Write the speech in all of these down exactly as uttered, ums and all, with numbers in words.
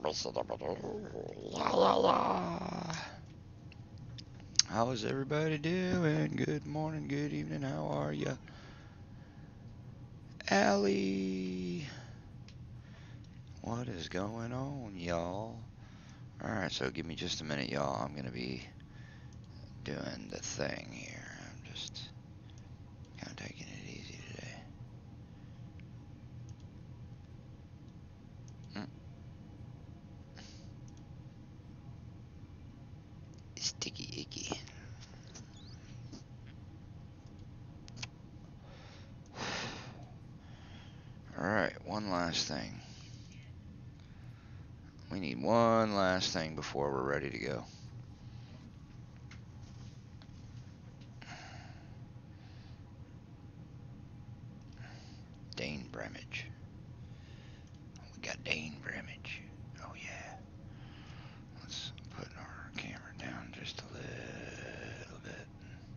How is everybody doing? Good morning, good evening, how are ya? Allie, what is going on, y'all? Alright, so give me just a minute, y'all. I'm gonna be doing the thing here. I'm just kind of taking it easy today. Mm. Sticky icky. Alright, one last thing. We need one last thing before we're ready to go. Dane Bremage. We got Dane Bremage. Oh yeah. Let's put our camera down just a little bit.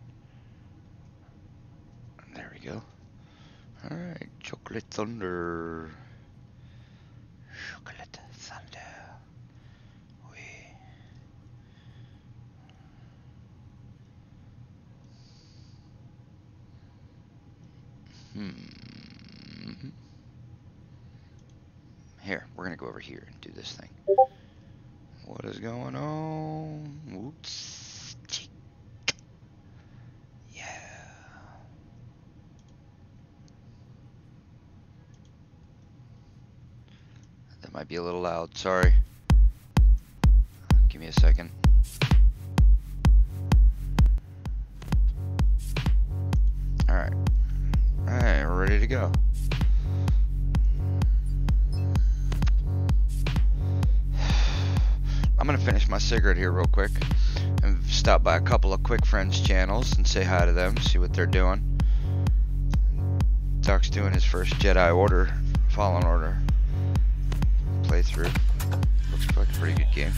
There we go. Alright, Chocolate Thunder. Chocolate Thunder. We. Hmm. Here, we're gonna go over here and do this thing. What is going on? Whoops. Yeah. That might be a little loud, sorry. Give me a second. Alright. Alright, we're ready to go. I'm gonna finish my cigarette here real quick and stop by a couple of quick friends channels and say hi to them, see what they're doing. Duck's doing his first Jedi Order, Fallen Order playthrough. Looks like a pretty good game.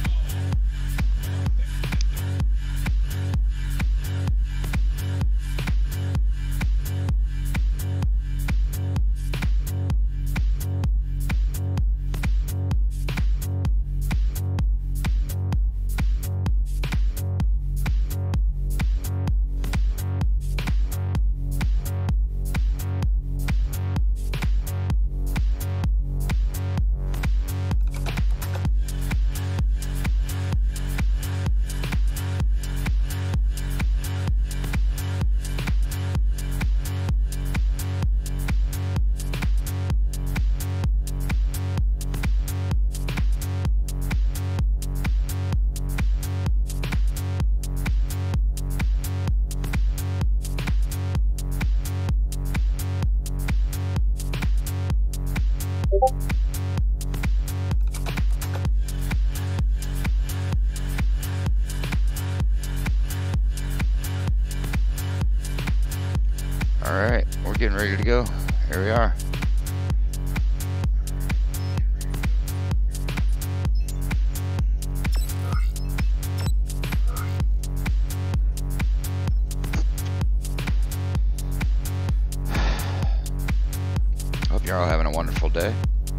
Alright, we're getting ready to go. Here we are. Hope you're all having a wonderful day.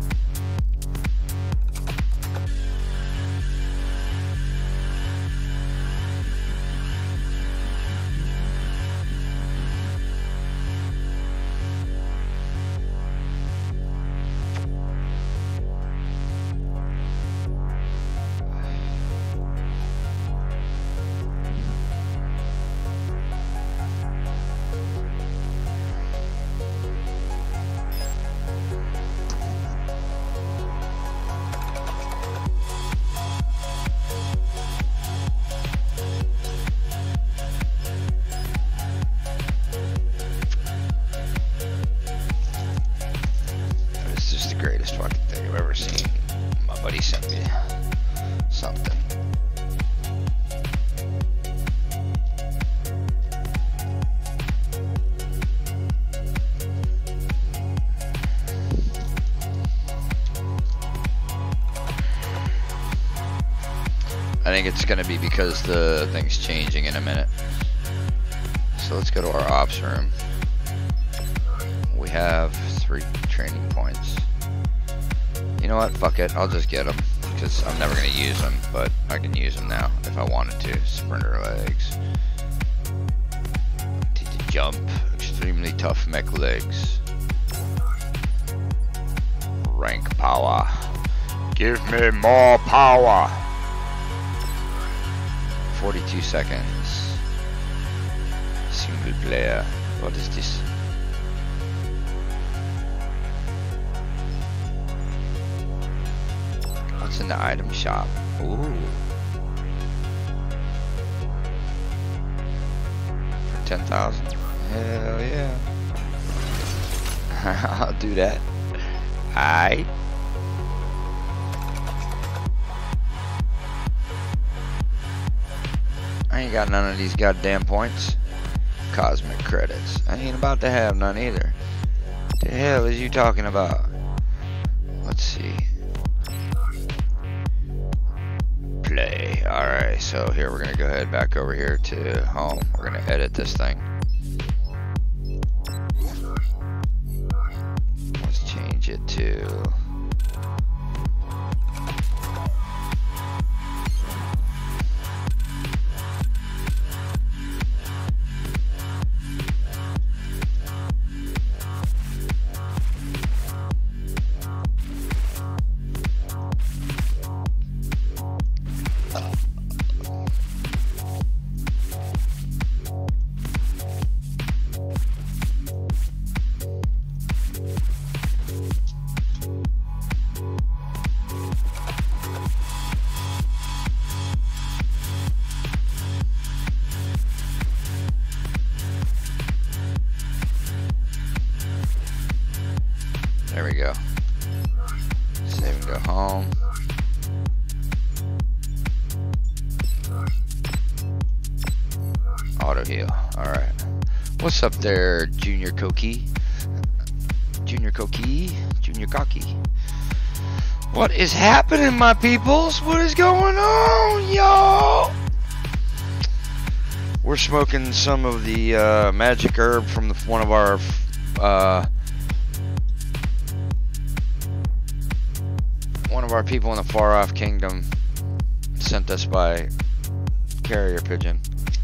Greatest fucking thing I've ever seen. My buddy sent me something. I think it's gonna be because the thing's changing in a minute. So let's go to our ops room. We have three training points. You know what? Fuck it. I'll just get them. because I'm never going to use them, but I can use them now if I wanted to. Sprinter legs. T to jump. Extremely tough mech legs. Rank power. Give me more power. forty-two seconds. Single player. What is this? What's in the item shop? Ooh. For ten thousand? Hell yeah. I'll do that. Aight. I ain't got none of these goddamn points. Cosmic credits. I ain't about to have none either. What the hell is you talking about? Let's see. Play. Alright, so here we're gonna go ahead back over here to home. We're gonna edit this thing. Let's change it to there we go. Save and go home. Auto heal. Alright. What's up there, Junior Koki? Junior Koki? Junior Cocky. What is happening, my peoples? What is going on, y'all? We're smoking some of the uh, magic herb from the, one of our uh, one of our people in the far off kingdom sent us by carrier pigeon.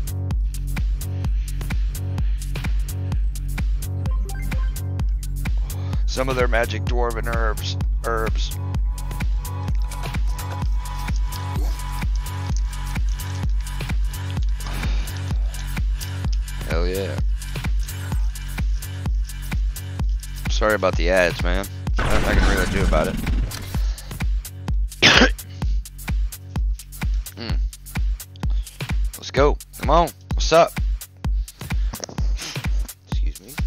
Some of their magic dwarven herbs herbs. Hell yeah. Sorry about the ads, man. Nothing I can really do about it. mm. Let's go. Come on. What's up? Excuse me.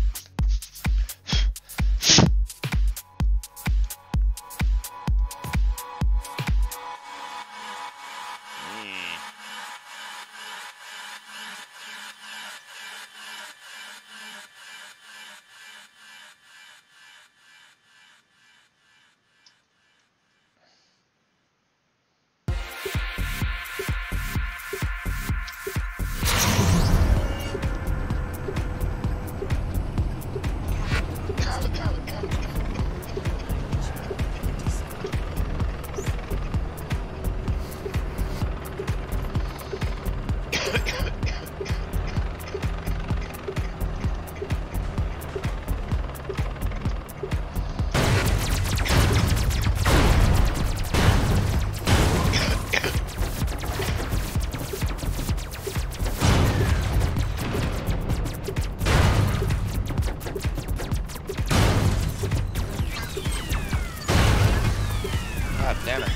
Damn it.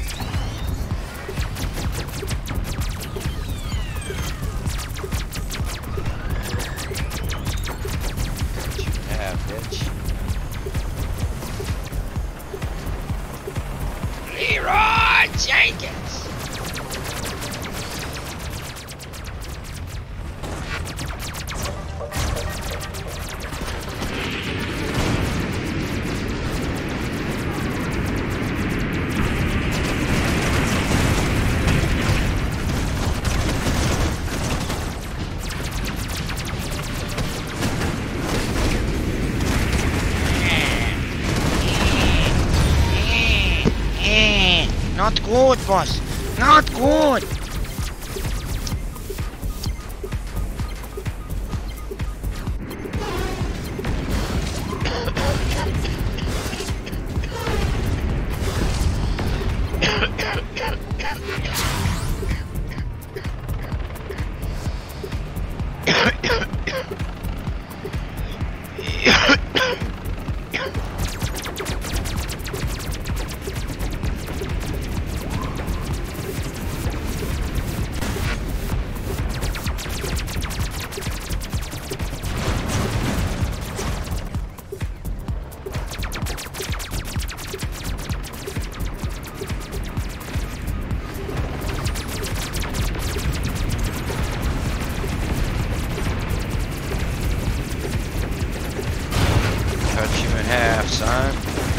Yeah, bitch. Leroy Jenkins. No, Not good, boss. Not good. Cut you in half, son.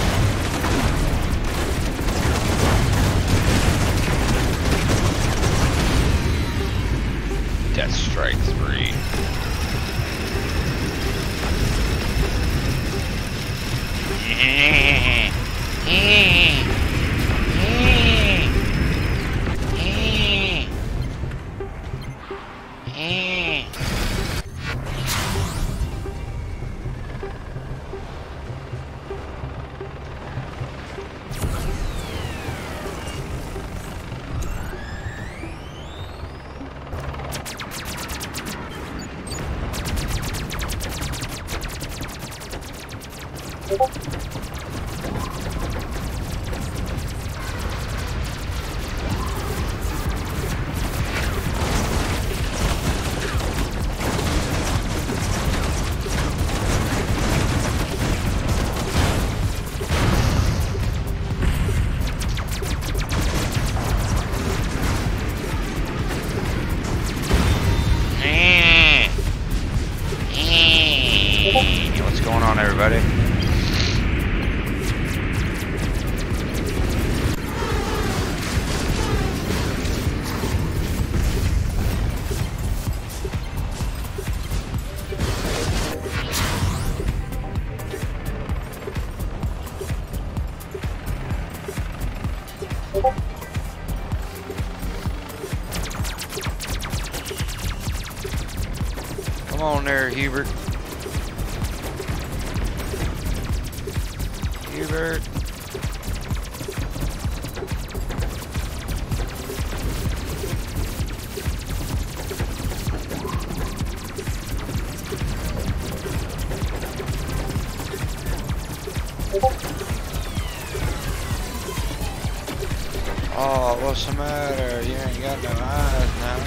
Death strike three. What's going on, everybody? Come on there, Hubert. Hubert. Oh, what's the matter? You ain't got no eyes now.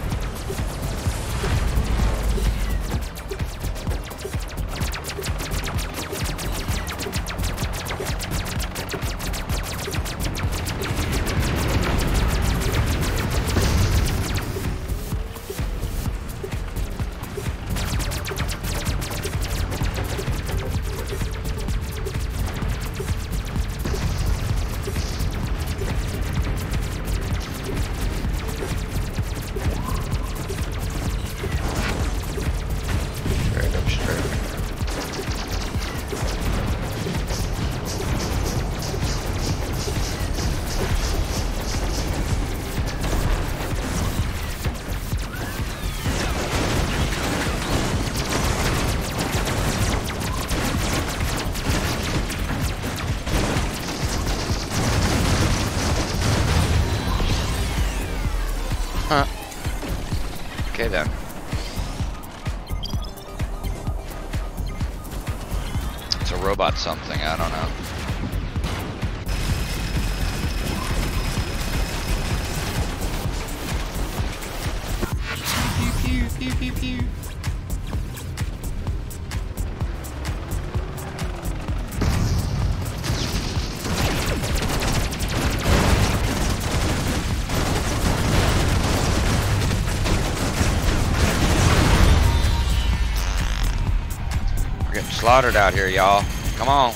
Huh. Okay then. It's a robot something, I don't know. Pew pew pew pew pew. Getting slaughtered out here, y'all. Come on.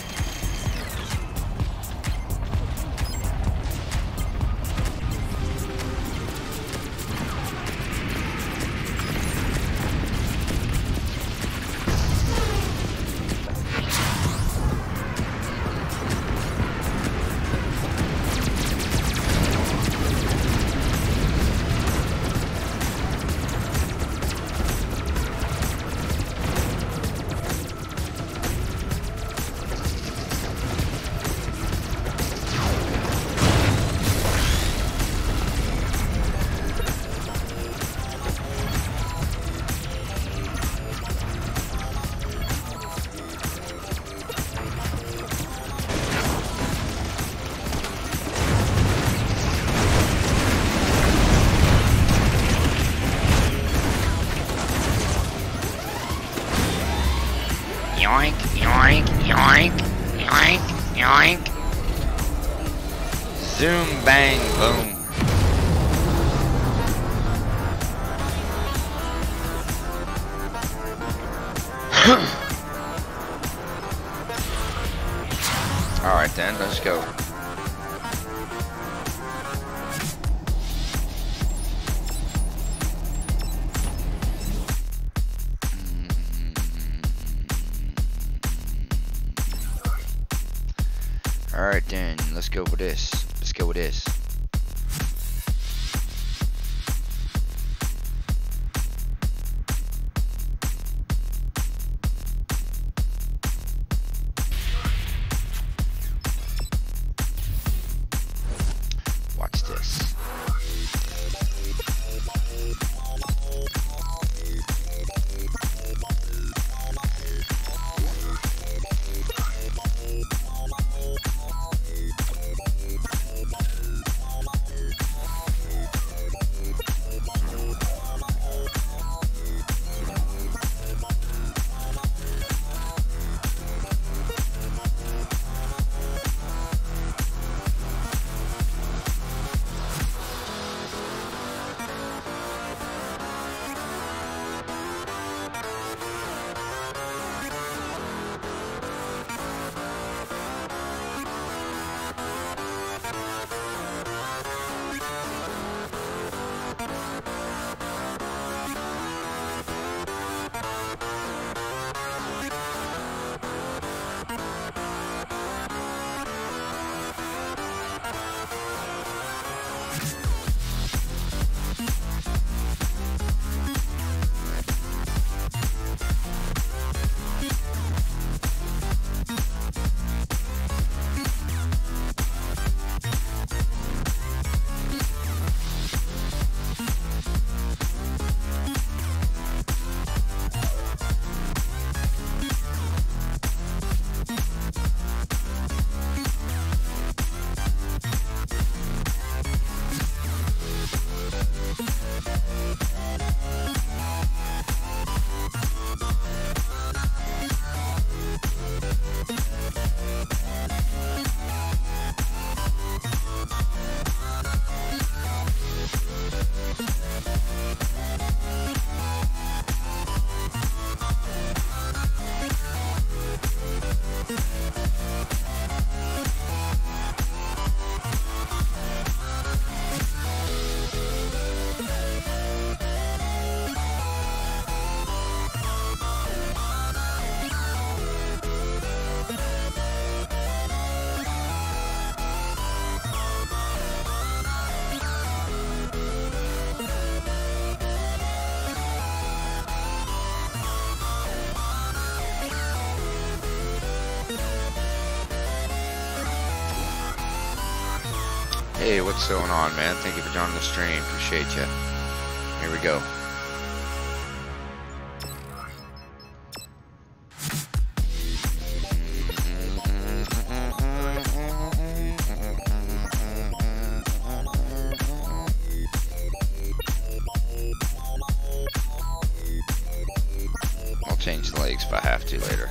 yoink, yoink, yoink, yoink, yoink. Zoom, bang, boom. Alright then, let's go. Alright then, let's go with this. Let's go with this. Watch this. Hey, what's going on, man? Thank you for joining the stream. Appreciate you. Here we go. I'll change the legs if I have to later.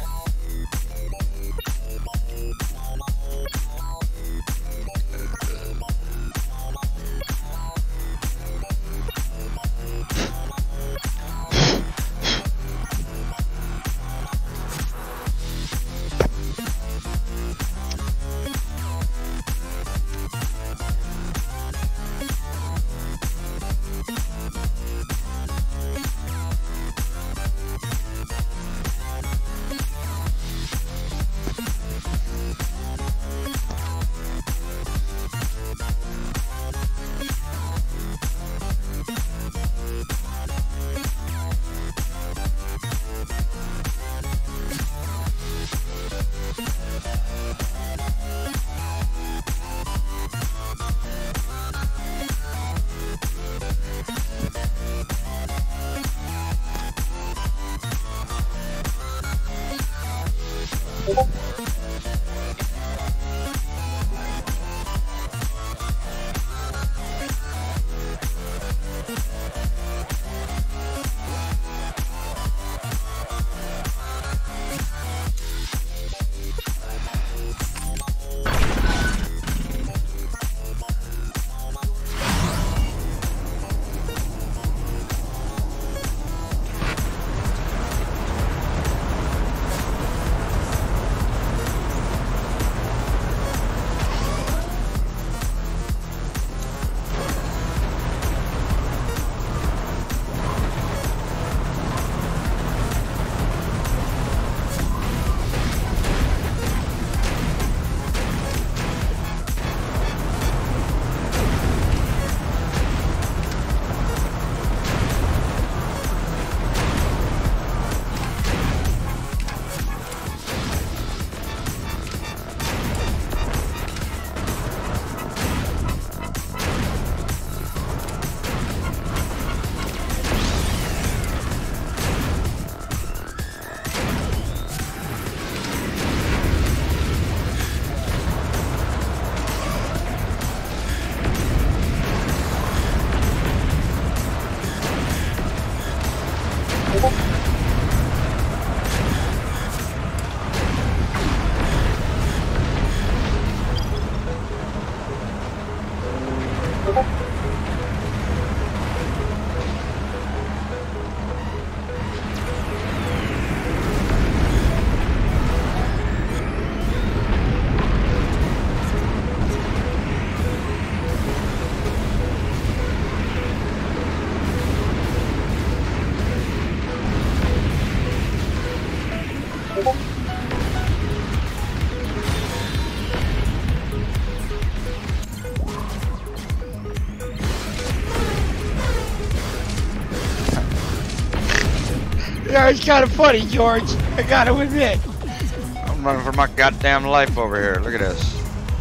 know, it's kind of funny, George. I gotta admit. I'm running for my goddamn life over here. Look at this.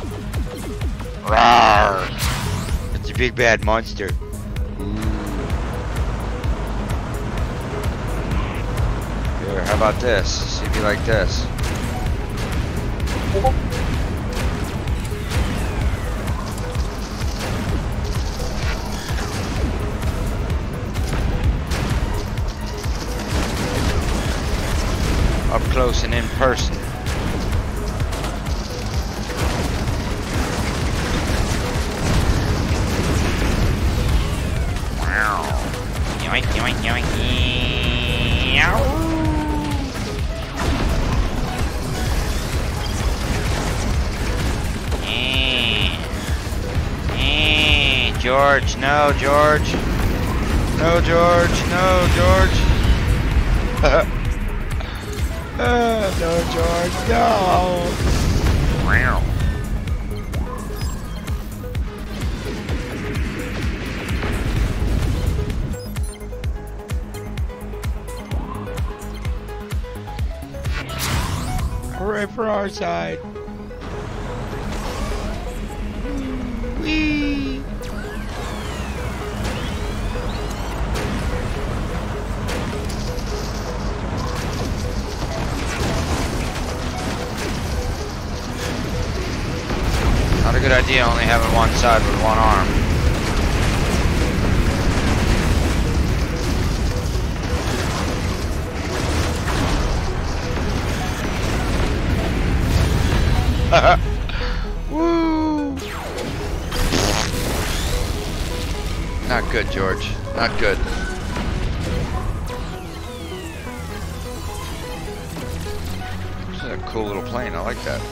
Rawr. It's a big bad monster. Here, how about this? See if you like this. Up close and in person. Wow. Yoink, yoink, yoink. Yow. George, no, George. No, George, no, George. uh, no, George, no. Wow. Hooray for our side. Whee! Not a good idea only having one side with one arm. Woo! Not good, George. Not good. This is a cool little plane. I like that.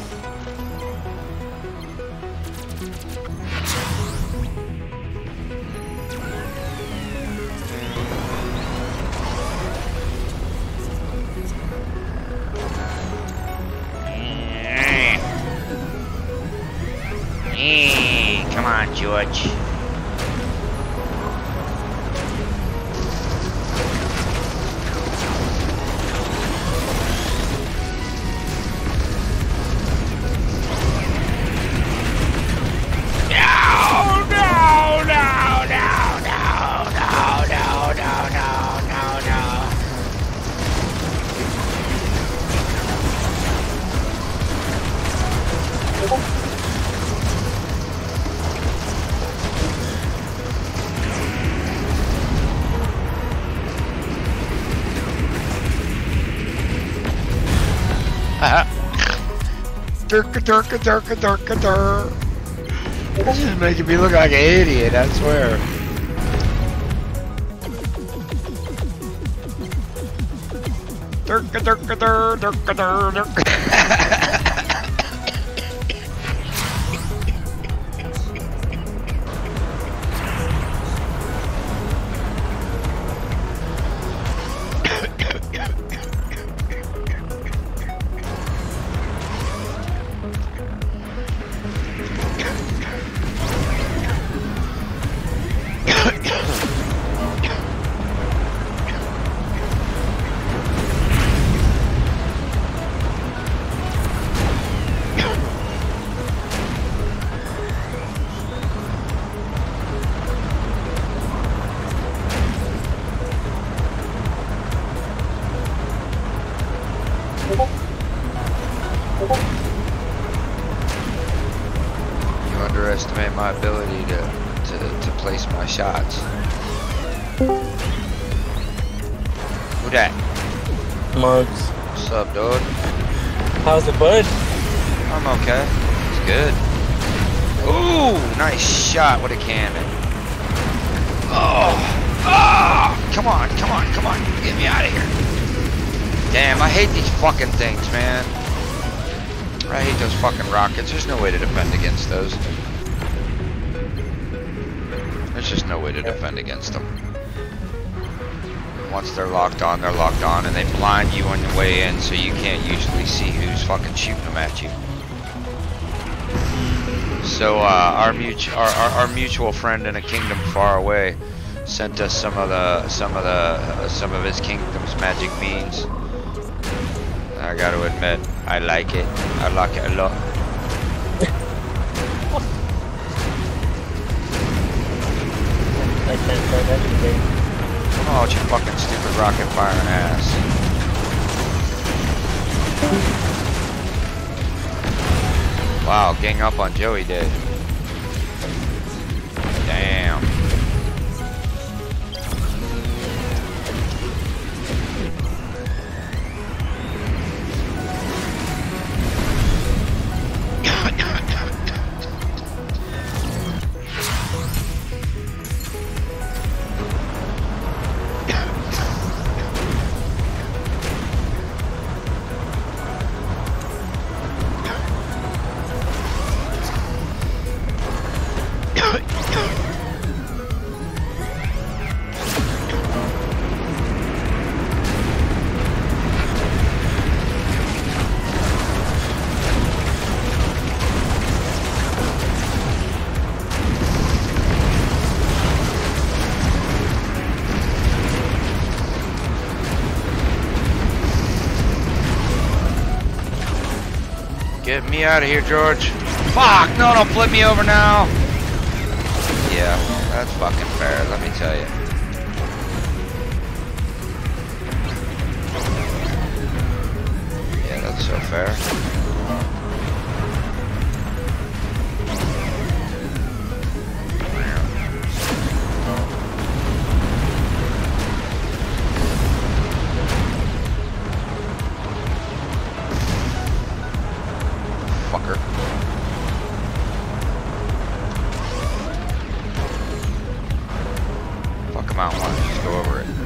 Hey, come on, George. Durka durka durka durka dur. This is making me look like an idiot, I swear. Durka durka dur durka dur durka. You underestimate my ability to, to, to place my shots. Who that? Mugs. What's up, dude? How's it, bud? I'm okay. It's good. Ooh, nice shot with a cannon. Oh, oh, come on, come on, come on. Get me out of here. Damn, I hate these fucking things, man. I hate those fucking rockets. There's no way to defend against those. There's just no way to defend against them. Once they're locked on, they're locked on, and they blind you on the way in, so you can't usually see who's fucking shooting them at you. So uh, our, mutu our, our, our mutual friend in a kingdom far away sent us some of the some of the uh, some of his kingdom's magic beans. I got to admit, I like it. I like it a lot. I can't play that game. Oh, it's your fucking stupid rocket firing ass. Wow, gang up on Joey did. Damn. Get me out of here, George. Fuck! No, don't flip me over now. Yeah, that's fucking fair, let me tell you. Yeah, that's so fair. Fucker. Fuck him out, why don't you just go over it?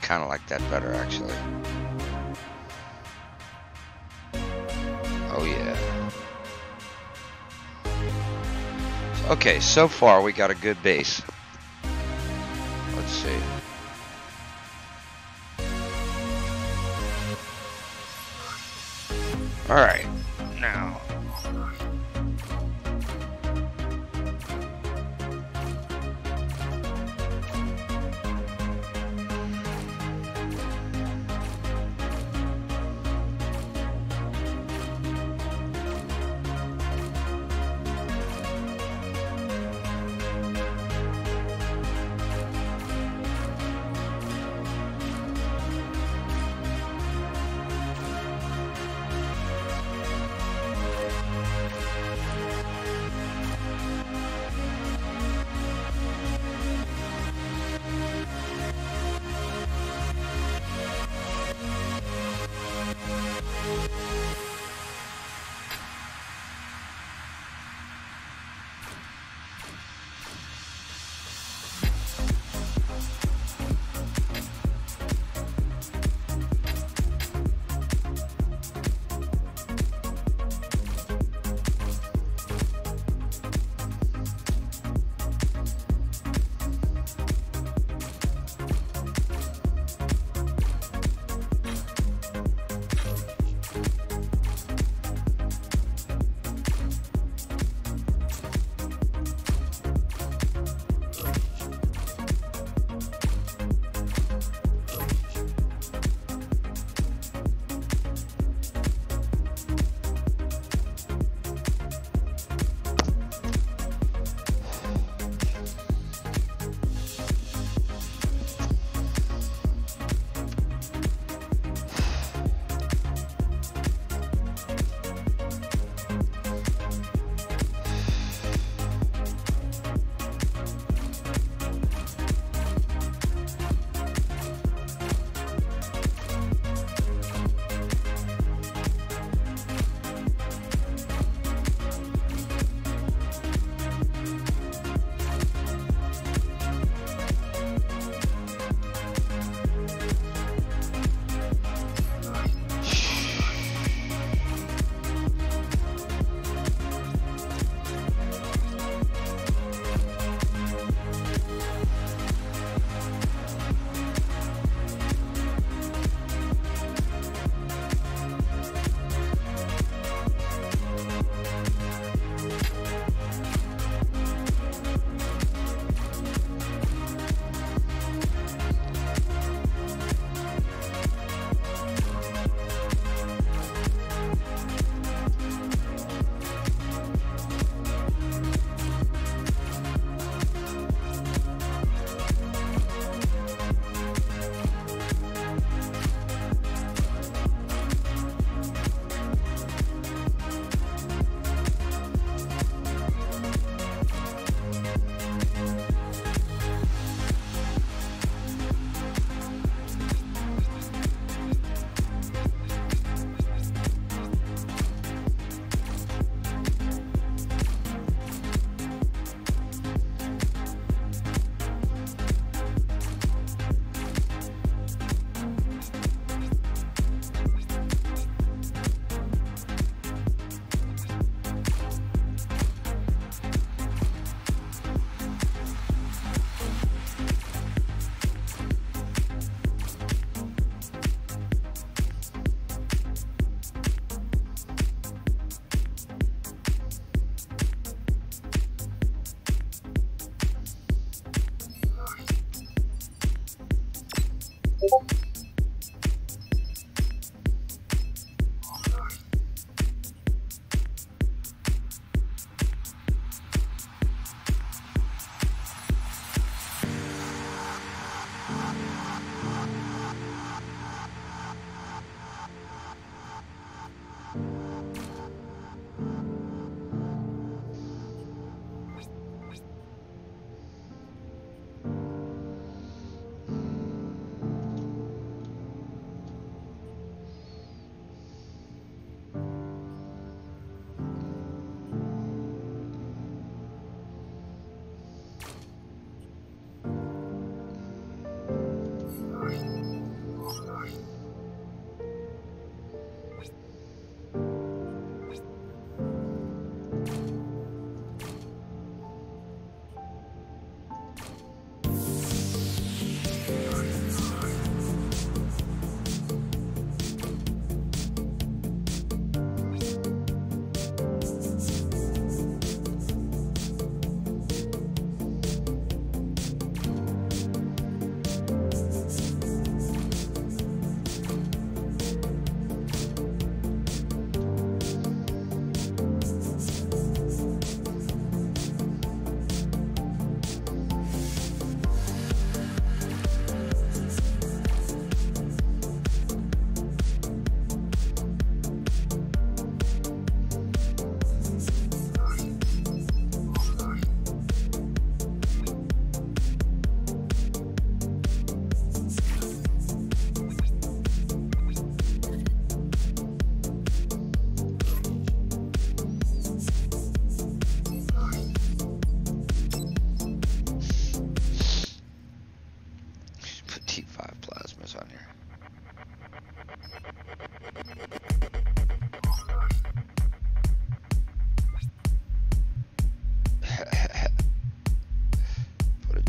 kind of like that better, actually. Oh, yeah. Okay, so far we got a good base. Let's see. Alright, now.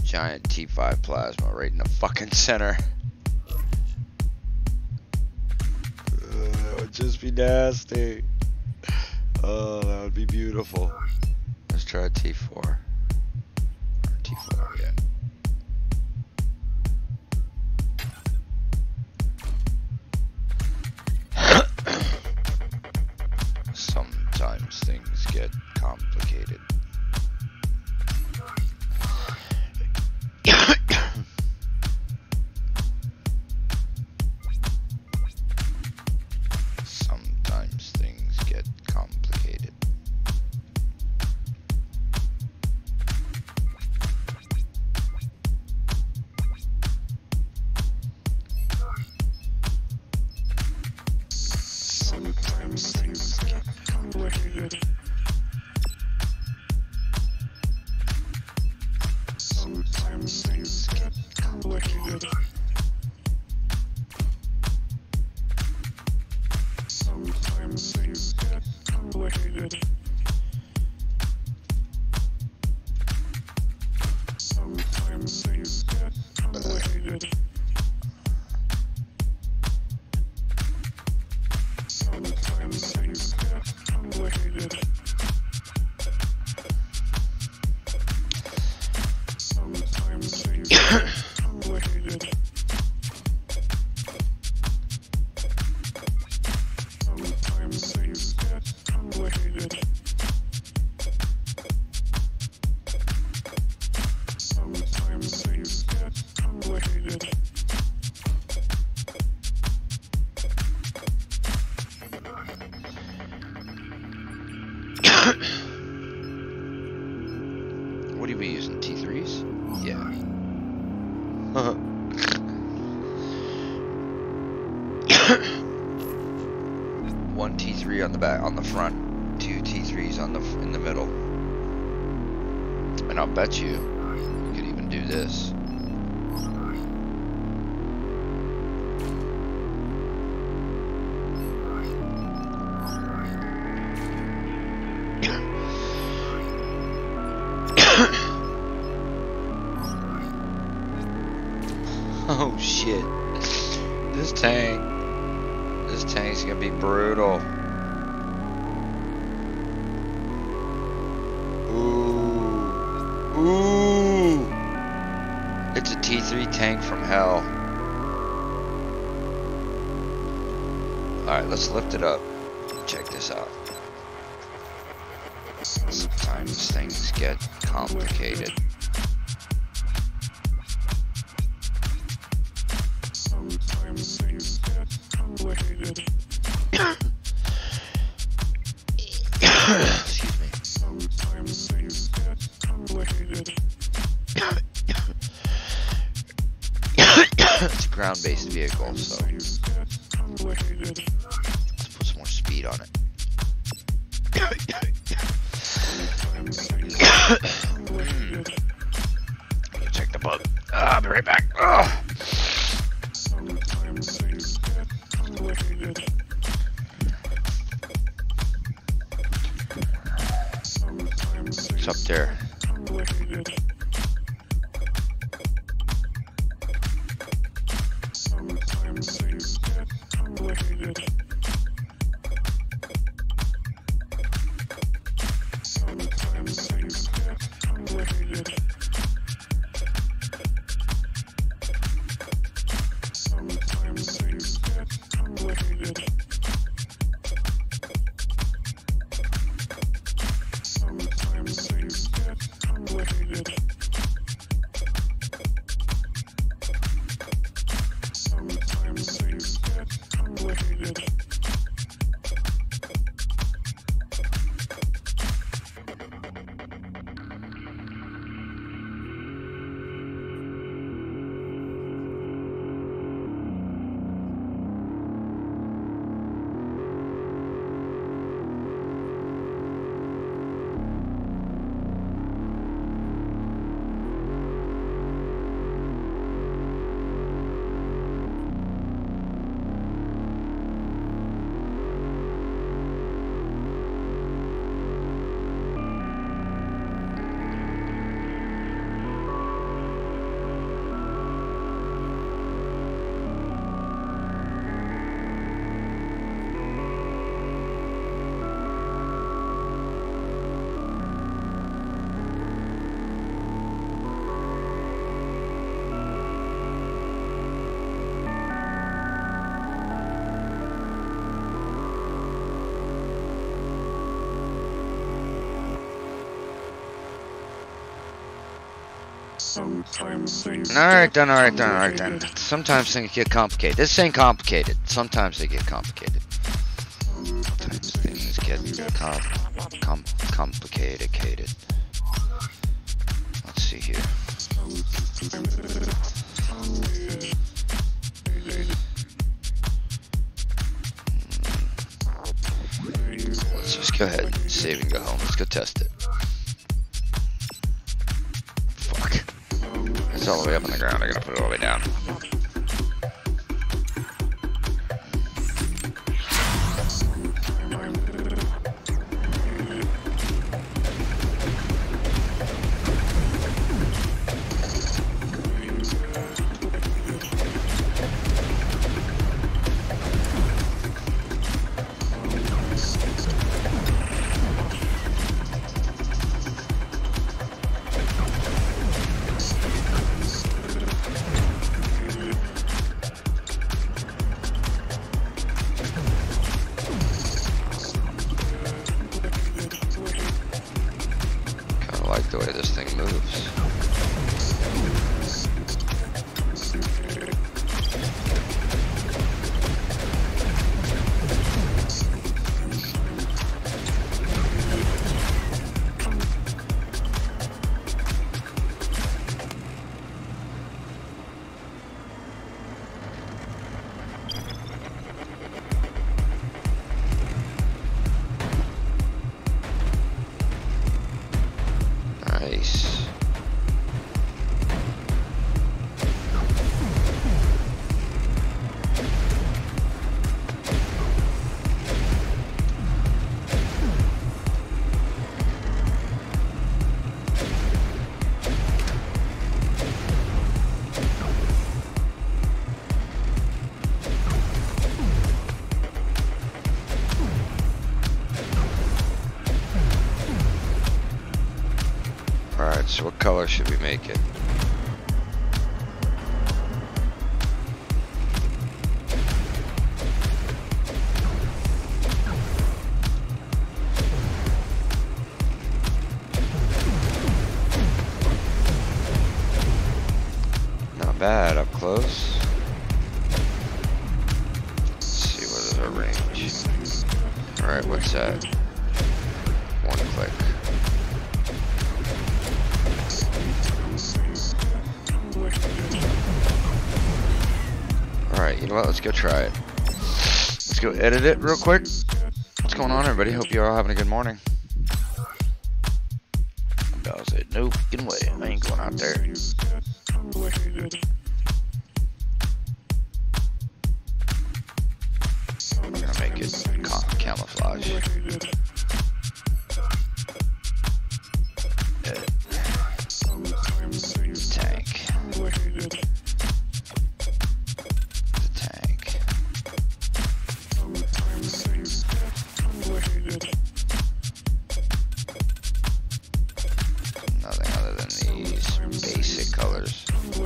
giant T five plasma right in the fucking center. Uh, that would just be nasty. Oh, that would be beautiful. Let's try a T four. Or T four, yeah. Sometimes things get complicated. Sometimes things get complicated. Sometimes things get complicated. Sometimes things get complicated. Sometimes things get complicated. Sometimes things get complicated. Sometimes things get complicated. Sometimes things get complicated. Sometimes things get complicated. Sometimes things get complicated. What do you be using? T threes? Yeah. One T three on the back, on the front, two T threes on the in the middle, and I'll bet you you could even do this. Oh shit. This tank. This tank's gonna be brutal. Ooh. Ooh. It's a T three tank from hell. Alright, let's lift it up. Check this out. Sometimes things get complicated. Sometimes things get complicated. Excuse me. Sometimes things get complicated. It's a ground-based vehicle, so let's put some more speed on it. Check the bug. Ah, I'll be right back. Oh. Sometimes things get complicated. Sometimes things it's up there. Get complicated. Sometimes things get complicated. Sometimes things get complicated. Sometimes things get complicated. Sometimes things get complicated. Alright then, alright then, alright then. Sometimes things get complicated. This ain't complicated. Sometimes they get complicated. Sometimes things get com com complicated. Let's see here. Let's just go ahead and save and go home. Let's go test it. Fuck. It's all the way up on the ground. I gotta put it all the way down. The way this thing moves. Nice. Alright, so what color should we make it? Not bad, up close. Let's see what is our range. Alright, what's that? One click. Alright, you know what? Let's go try it. Let's go edit it real quick. What's going on, everybody? Hope you're all having a good morning. Dog said, nope, get away. I ain't going out there. I'm gonna make it camouflage. Edit. Tank. Nothing other than these basic colors.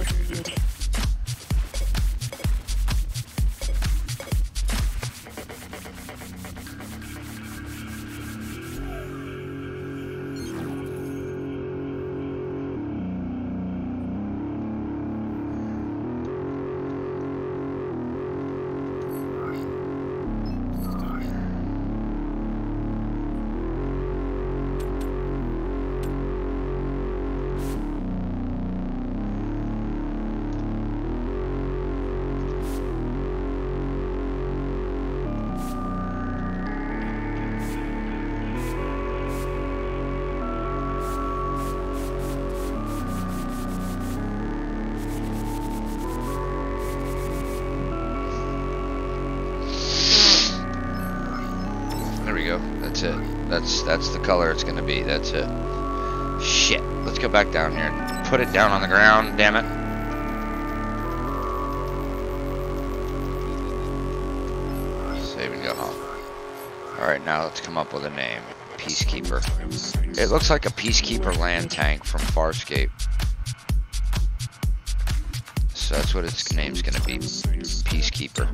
There we go. That's it. That's that's the color it's gonna be. That's it. Shit. Let's go back down here and put it down on the ground. Damn it. Save and go home. All right, now let's come up with a name. Peacekeeper. It looks like a Peacekeeper land tank from Farscape. So that's what its name's gonna be. Peacekeeper.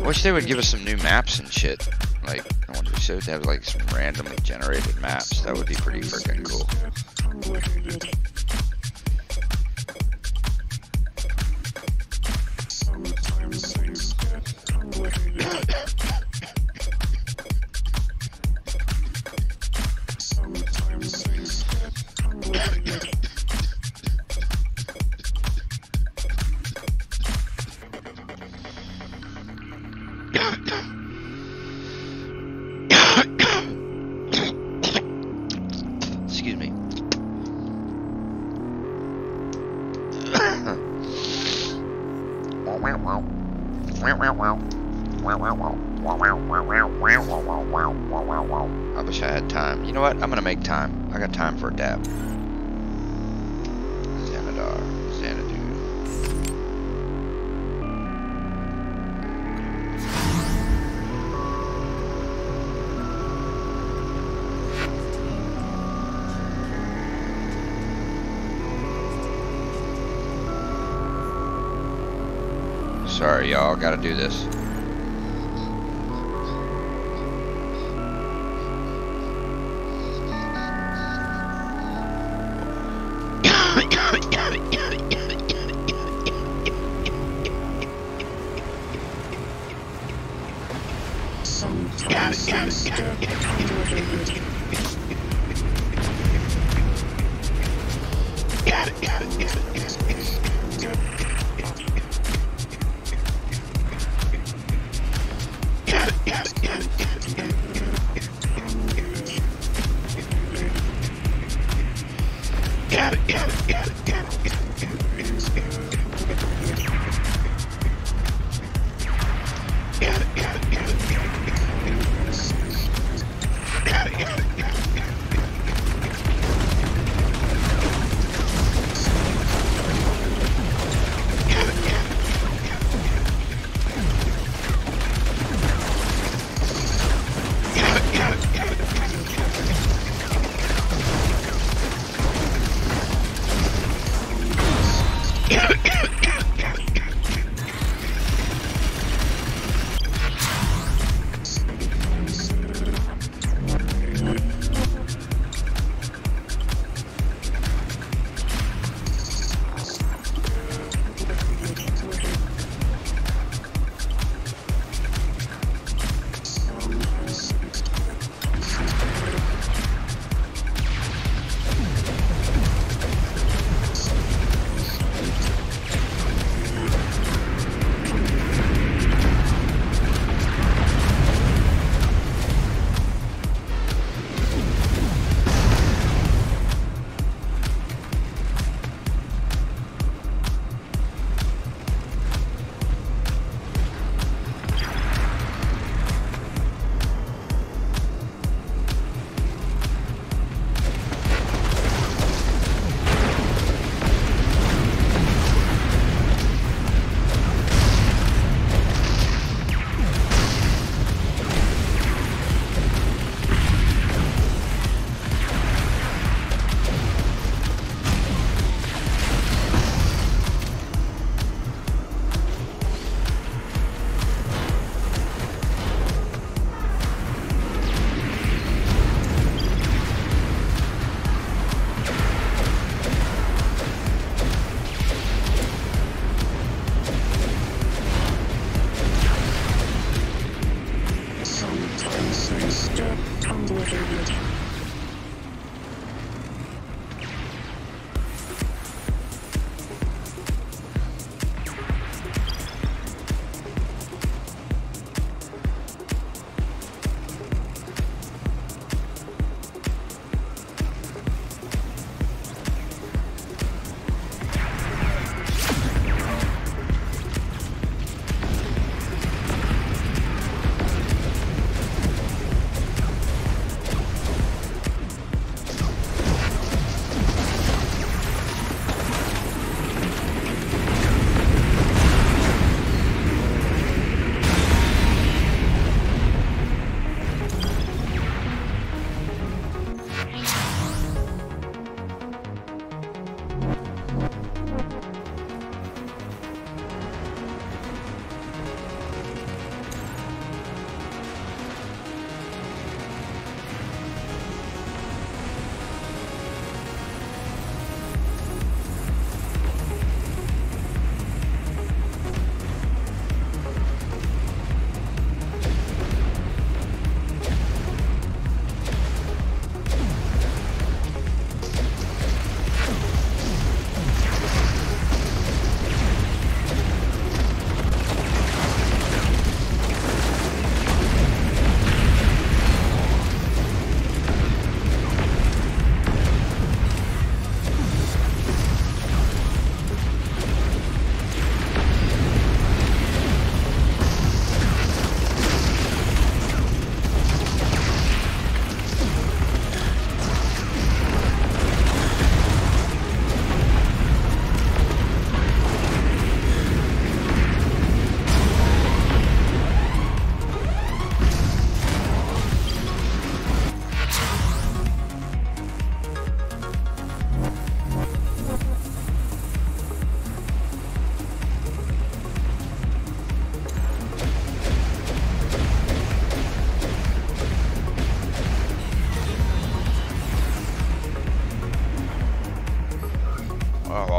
I wish they would give us some new maps and shit. Like, the ones we showed, have like some randomly generated maps. That would be pretty freaking cool. Excuse me. I wish I had time. You know what? I'm gonna make time. I got time for a dab. Xanadar. Xanadu. Sorry, y'all. Gotta do this.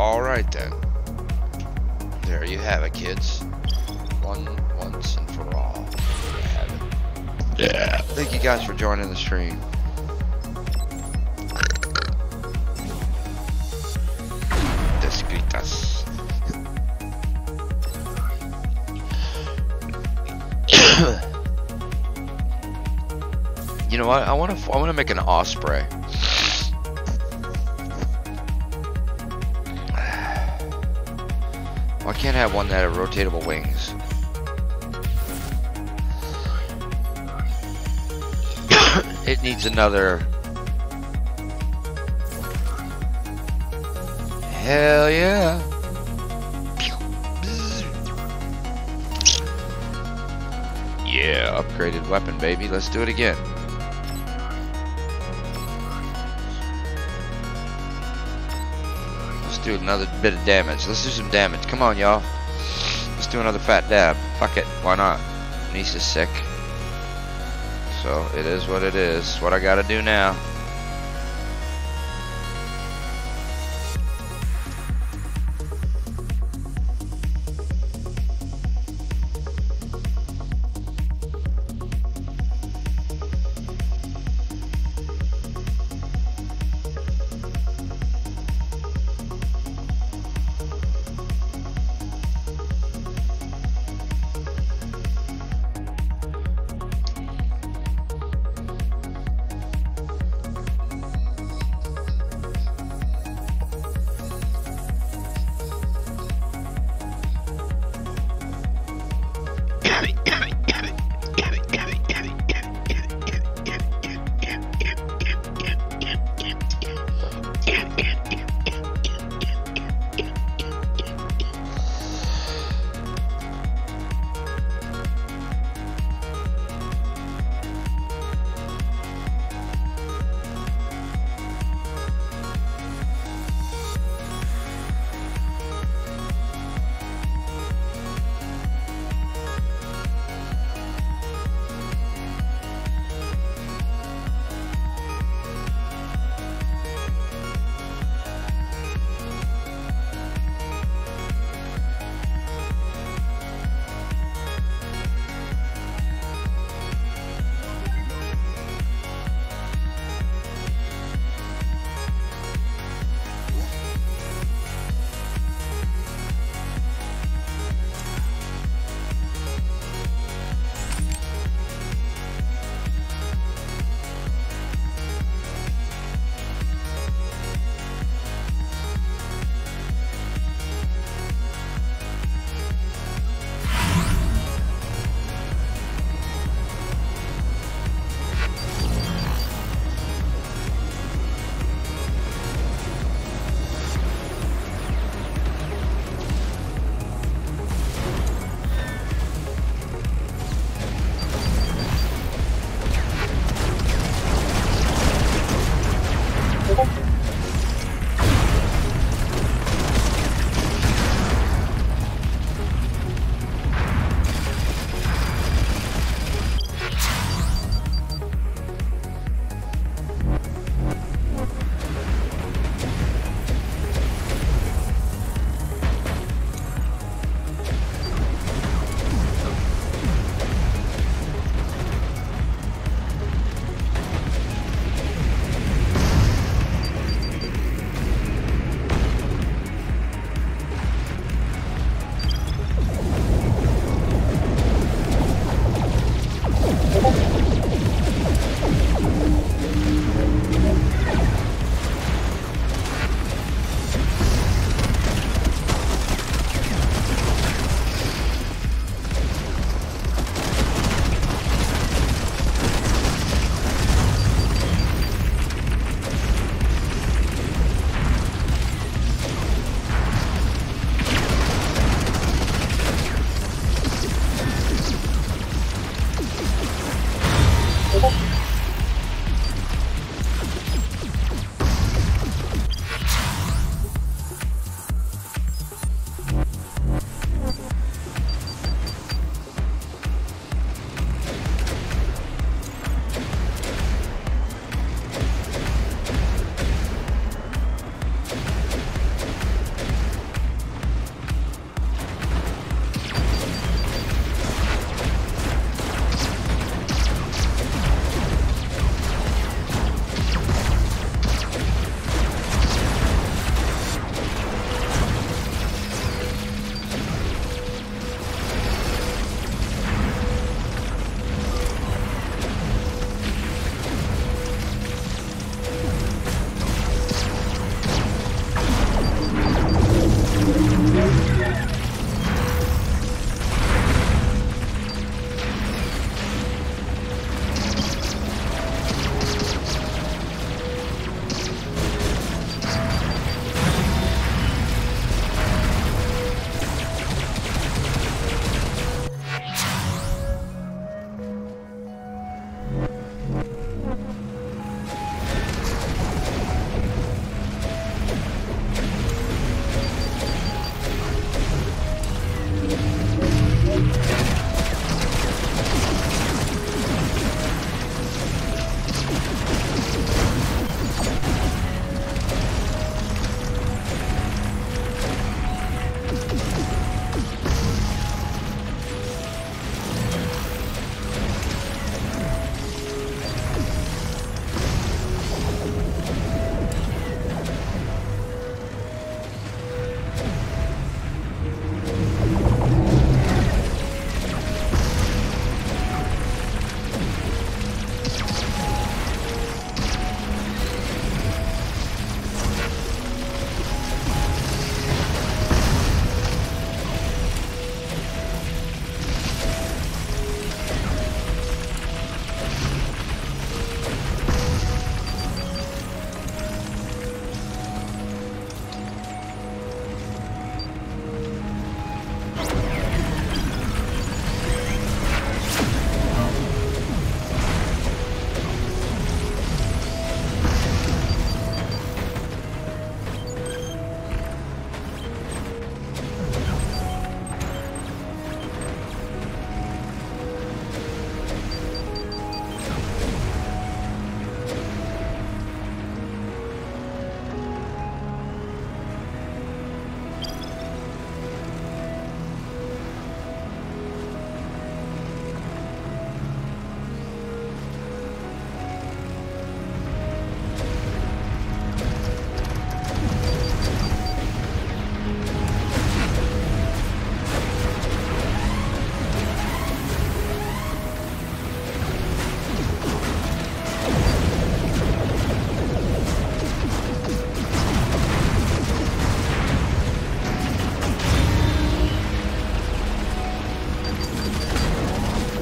All right then. There you have it, kids. One, once and for all. There you have it. Yeah. Thank you guys for joining the stream. Descritas. You know what? I want to. I want to make an osprey. Well, I can't have one that have rotatable wings. It needs another. Hell yeah. Yeah, upgraded weapon, baby. Let's do it again. Let's do another bit of damage. Let's do some damage. Come on, y'all. Let's do another fat dab. Fuck it. Why not? Niece is sick. So it is what it is. What I gotta do now.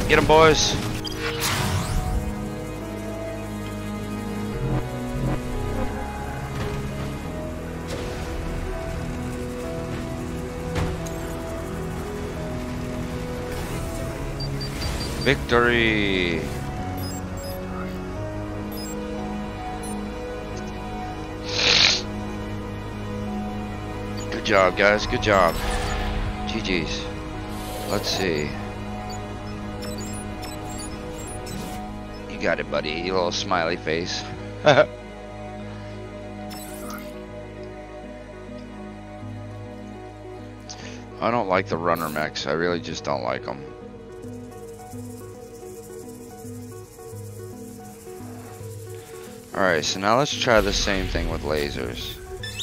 Get him, boys. Victory. Good job, guys. Good job. G G's. Let's see. You got it, buddy. You little smiley face. I don't like the runner mechs. I really just don't like them. Alright, so now let's try the same thing with lasers.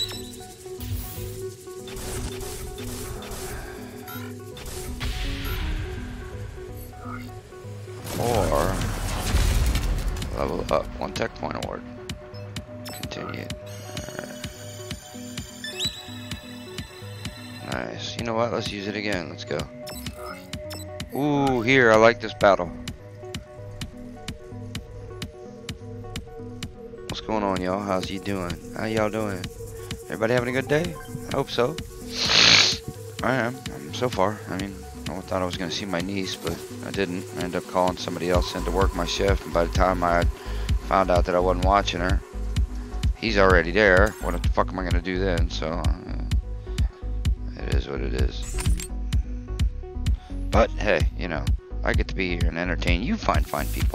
Or level up. One tech point award. Continue. Alright. Nice. You know what? Let's use it again. Let's go. Ooh, here. I like this battle. What's going on, y'all? How's you doing? How y'all doing? Everybody having a good day? I hope so. I am. Um, so far. I mean, I thought I was going to see my niece, but I didn't. I ended up calling somebody else in to work my shift, and by the time I found out that I wasn't watching her, he's already there. What the fuck am I going to do then? So, uh, it is what it is. But, hey, you know, I get to be here and entertain you fine, fine people.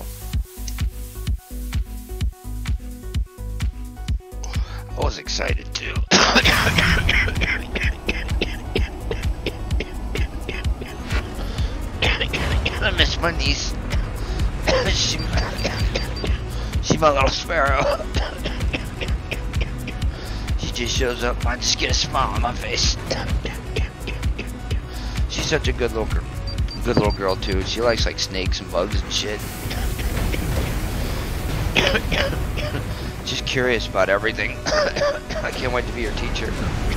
I was excited too. I miss my niece. she, she my little sparrow. She just shows up and I just get a smile on my face. She's such a good little girl, good little girl too. She likes like snakes and bugs and shit. Just curious about everything. I can't wait to be your teacher.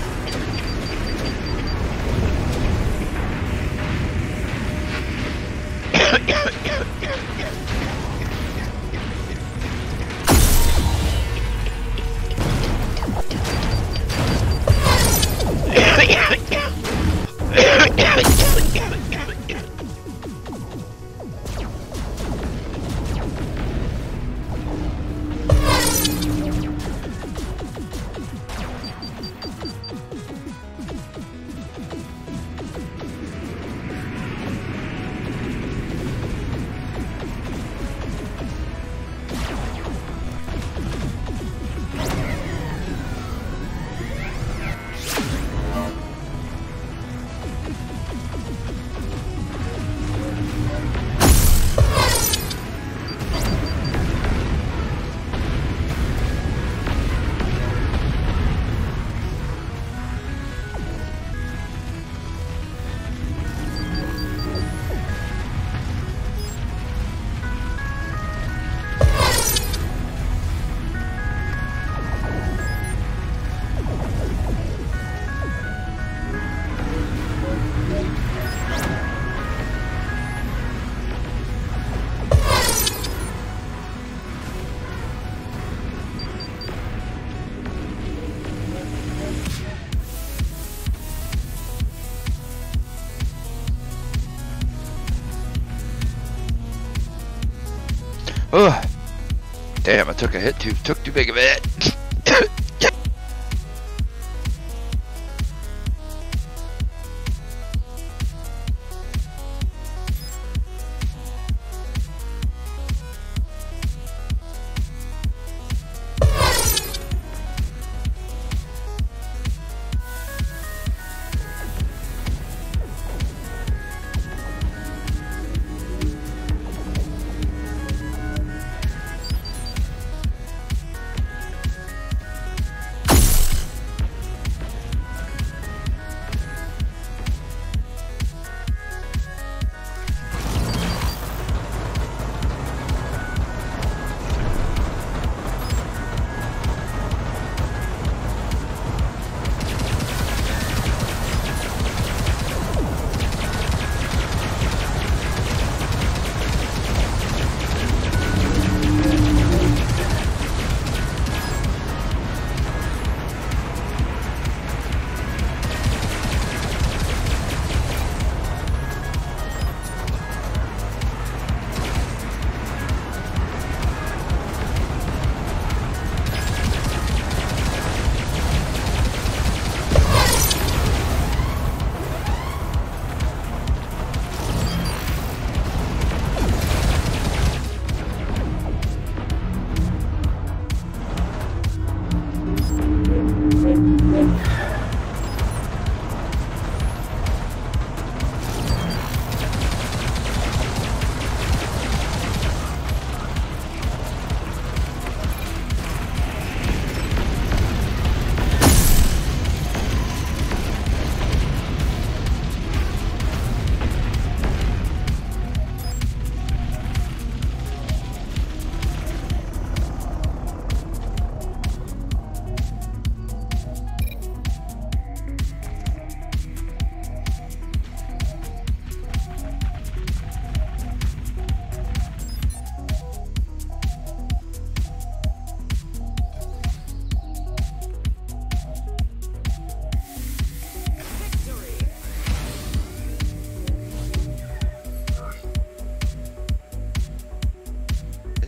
Ugh. Damn, I took a hit too, took too big of a hit.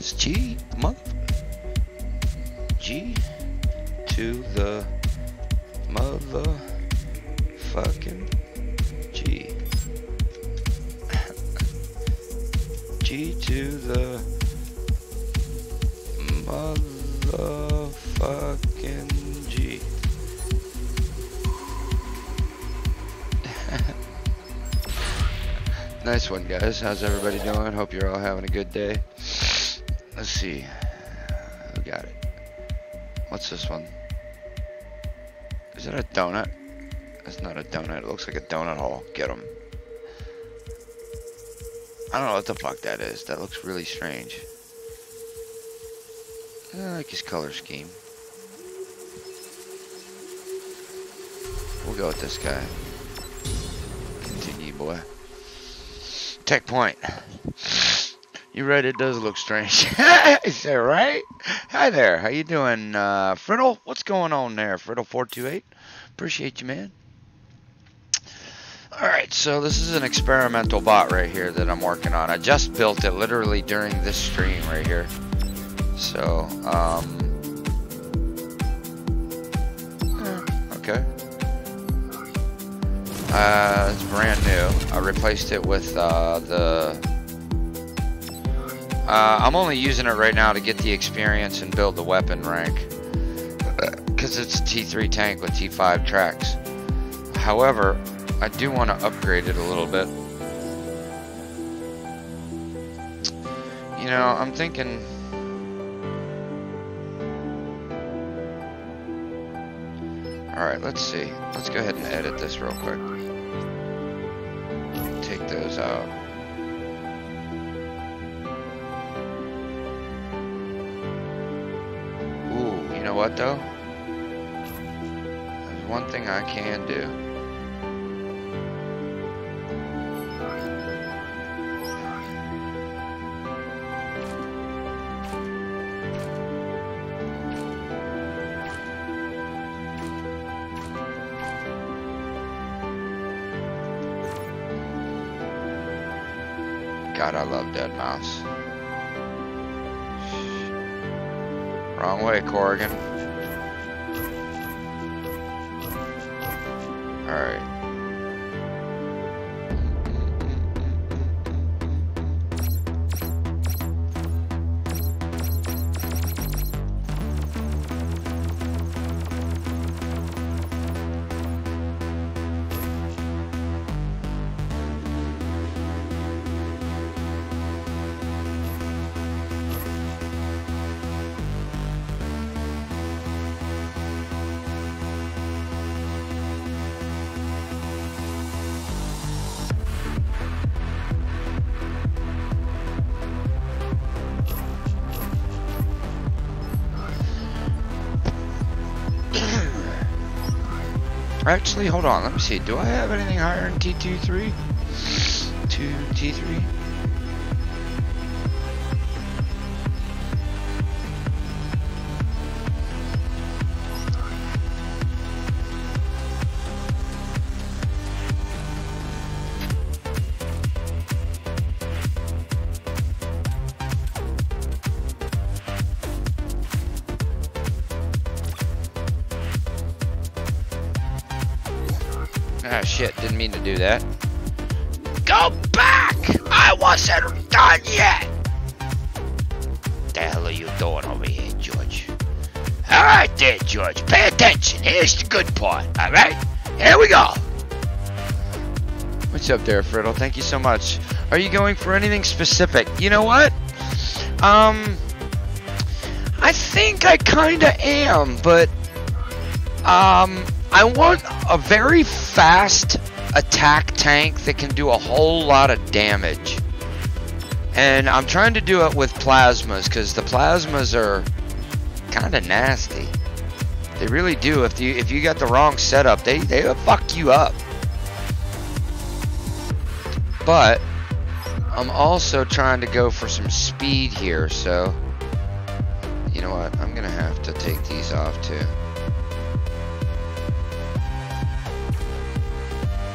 It's G, month. G to the motherfucking G. G to the motherfucking G. Nice one, guys. How's everybody doing? Hope you're all having a good day. Let's see. Who got it? What's this one? Is that a donut? That's not a donut. It looks like a donut hole. Get him. I don't know what the fuck that is. That looks really strange. I like his color scheme. We'll go with this guy. Continue, boy. Tech point. You're right, it does look strange. Is that right? Hi there. How you doing, uh, Friddle? What's going on there, Friddle four two eight? Appreciate you, man. Alright, so this is an experimental bot right here that I'm working on. I just built it literally during this stream right here. So, um... eh, okay. Uh, it's brand new. I replaced it with, uh, the... Uh, I'm only using it right now to get the experience and build the weapon rank. Because it's a T three tank with T five Trax. However, I do want to upgrade it a little bit. You know, I'm thinking... Alright, let's see. Let's go ahead and edit this real quick. Take those out. Ooh, you know what though? There's one thing I can do. God, I love Dead Mouse. Wrong way, Corrigan. Alright. Actually, hold on. Let me see. Do I have anything higher than T two three? two T three? Ah, shit, didn't mean to do that. Go back! I wasn't done yet! The hell are you doing over here, George? Alright there, George, pay attention. Here's the good part, alright? Here we go! What's up there, Friddle? Thank you so much. Are you going for anything specific? You know what? Um... I think I kinda am, but... Um... I want a very fast attack tank that can do a whole lot of damage. And I'm trying to do it with plasmas, because the plasmas are kind of nasty. They really do. If you if you got the wrong setup, they, they'll fuck you up. But I'm also trying to go for some speed here, so... You know what? I'm going to have to take these off too.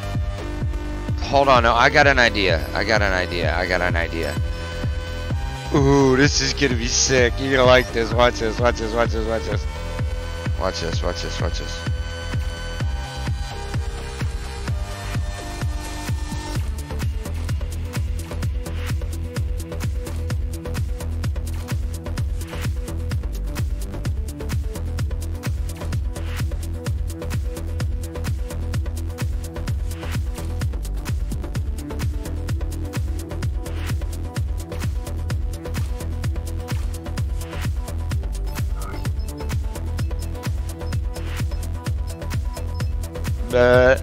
Hold on, no, I got an idea. I got an idea. I got an idea. Ooh, this is gonna be sick. You're gonna like this. Watch this, watch this, watch this, watch this. Watch this, watch this, watch this. But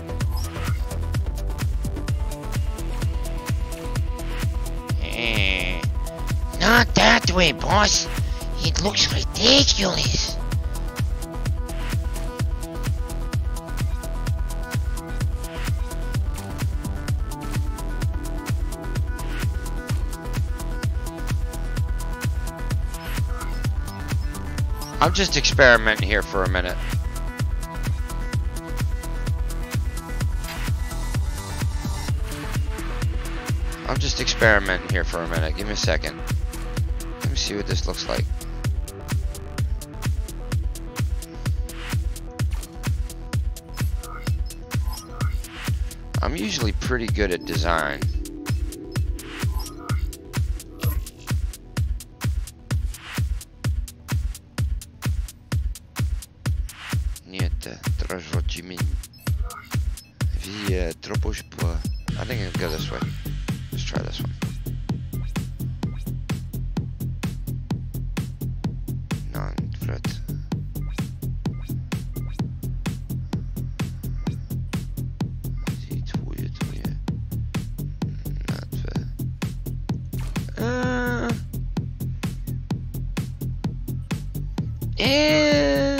Eh, Not that way, boss. It looks ridiculous. I'm just experimenting here for a minute. I'm just experimenting here for a minute. Give me a second. Let me see what this looks like. I'm usually pretty good at design. Niente, trasvolgimento. Via, troppo spo. I think I'll go this way. Let's try this one. Non-threat. Tweet, tweet. Not fair. Uh. Eh.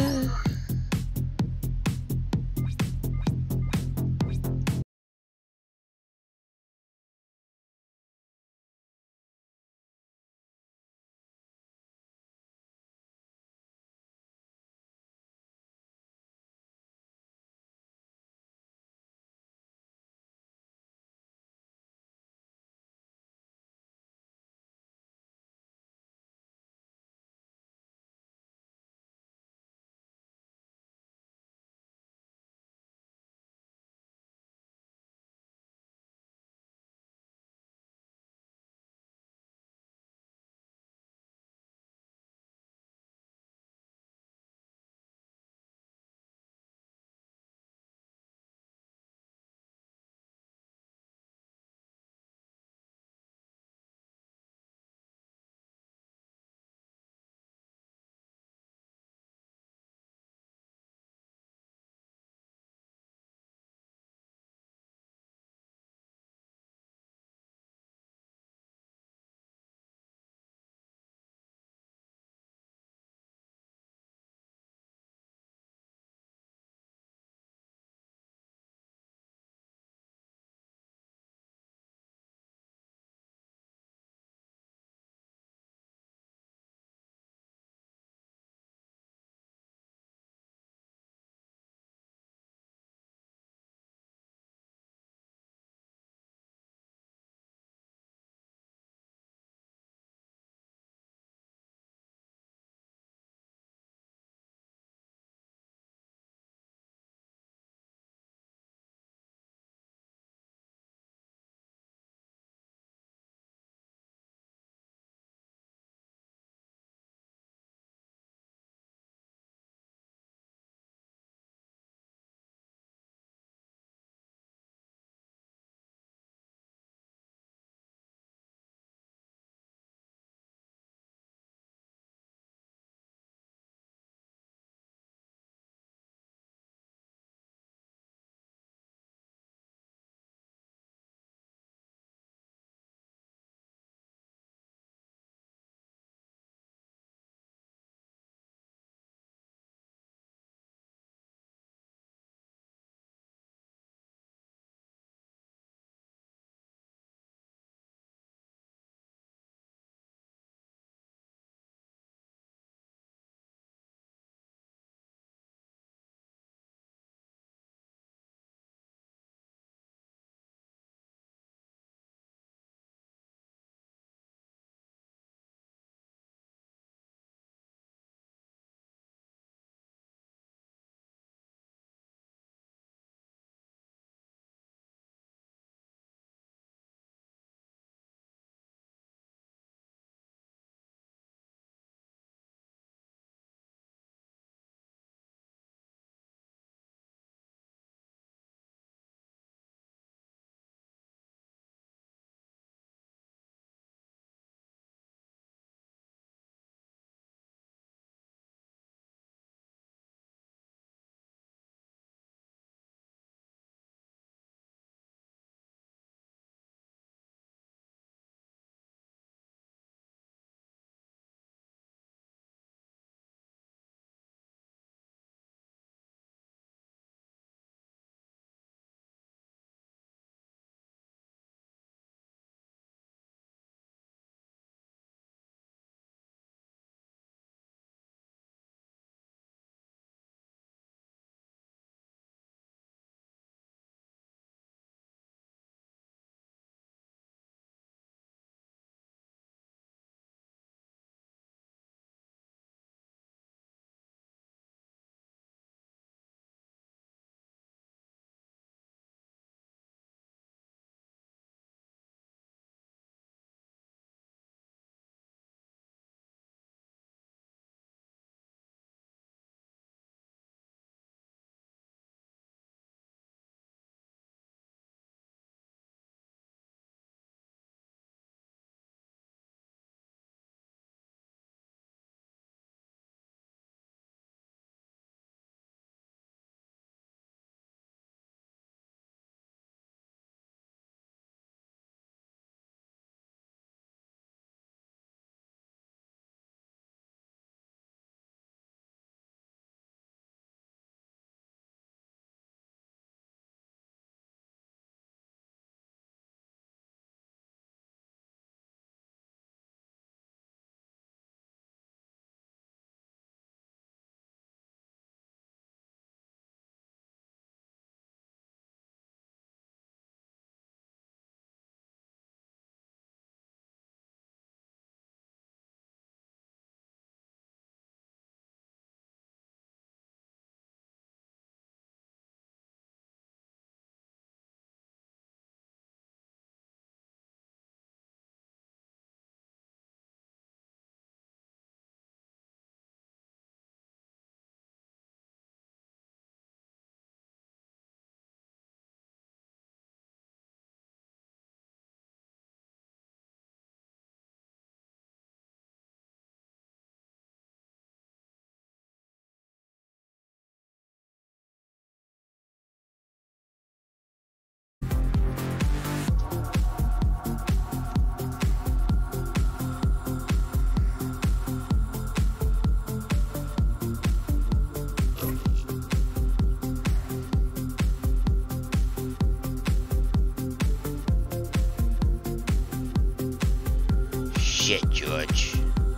shit, George.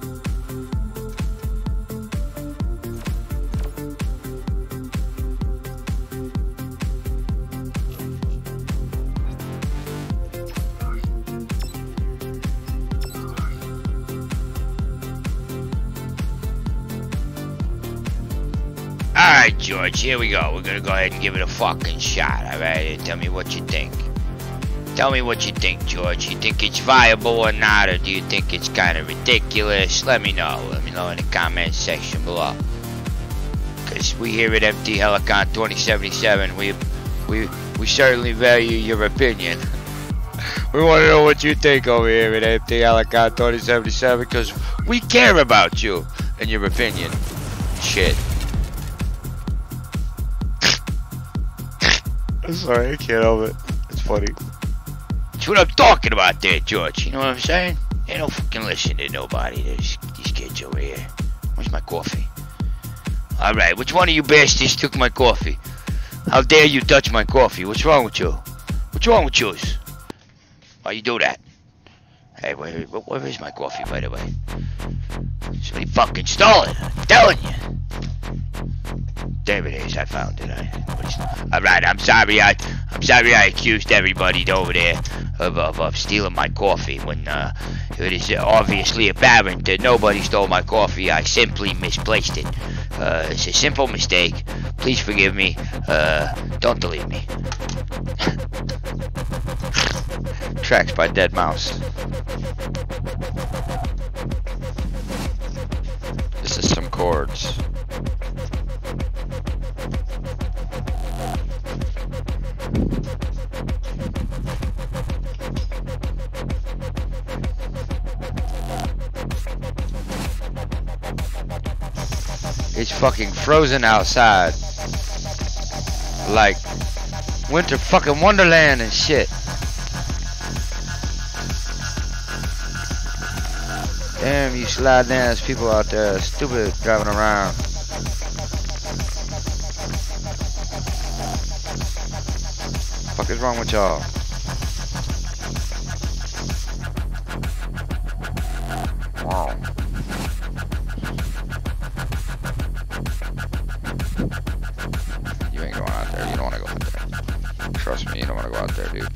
Alright, George, here we go. We're gonna go ahead and give it a fucking shot, alright? Tell me what you think. Tell me what you think, George. You think it's viable or not, or do you think it's kind of ridiculous? Let me know. Let me know in the comment section below. Because we here at M T Helicon twenty seventy-seven, we, we, we certainly value your opinion. We want to know what you think over here at M T Helicon twenty seventy-seven, because we care about you and your opinion. Shit. I'm sorry, I can't help it. It's funny. That's what I'm talking about there, George. You know what I'm saying? They don't fucking listen to nobody. These, these kids over here. Where's my coffee? Alright, which one of you bastards took my coffee? How dare you touch my coffee? What's wrong with you? What's wrong with you? Why you do that? Hey, where, where is my coffee, by the way? Somebody fucking stole it. I'm telling you. There it is. I found it. All right. I'm sorry. I I'm sorry. I accused everybody over there of of, of stealing my coffee when uh, it is obviously apparent that nobody stole my coffee. I simply misplaced it. Uh, it's a simple mistake. Please forgive me. Uh, don't delete me. Trax by Dead Mouse. This is some chords. It's fucking frozen outside. Like winter fucking wonderland and shit. Damn, you slide dance people out there, stupid, driving around. What the fuck is wrong with y'all? Wow. You ain't going out there. You don't want to go out there. Trust me, you don't want to go out there, dude.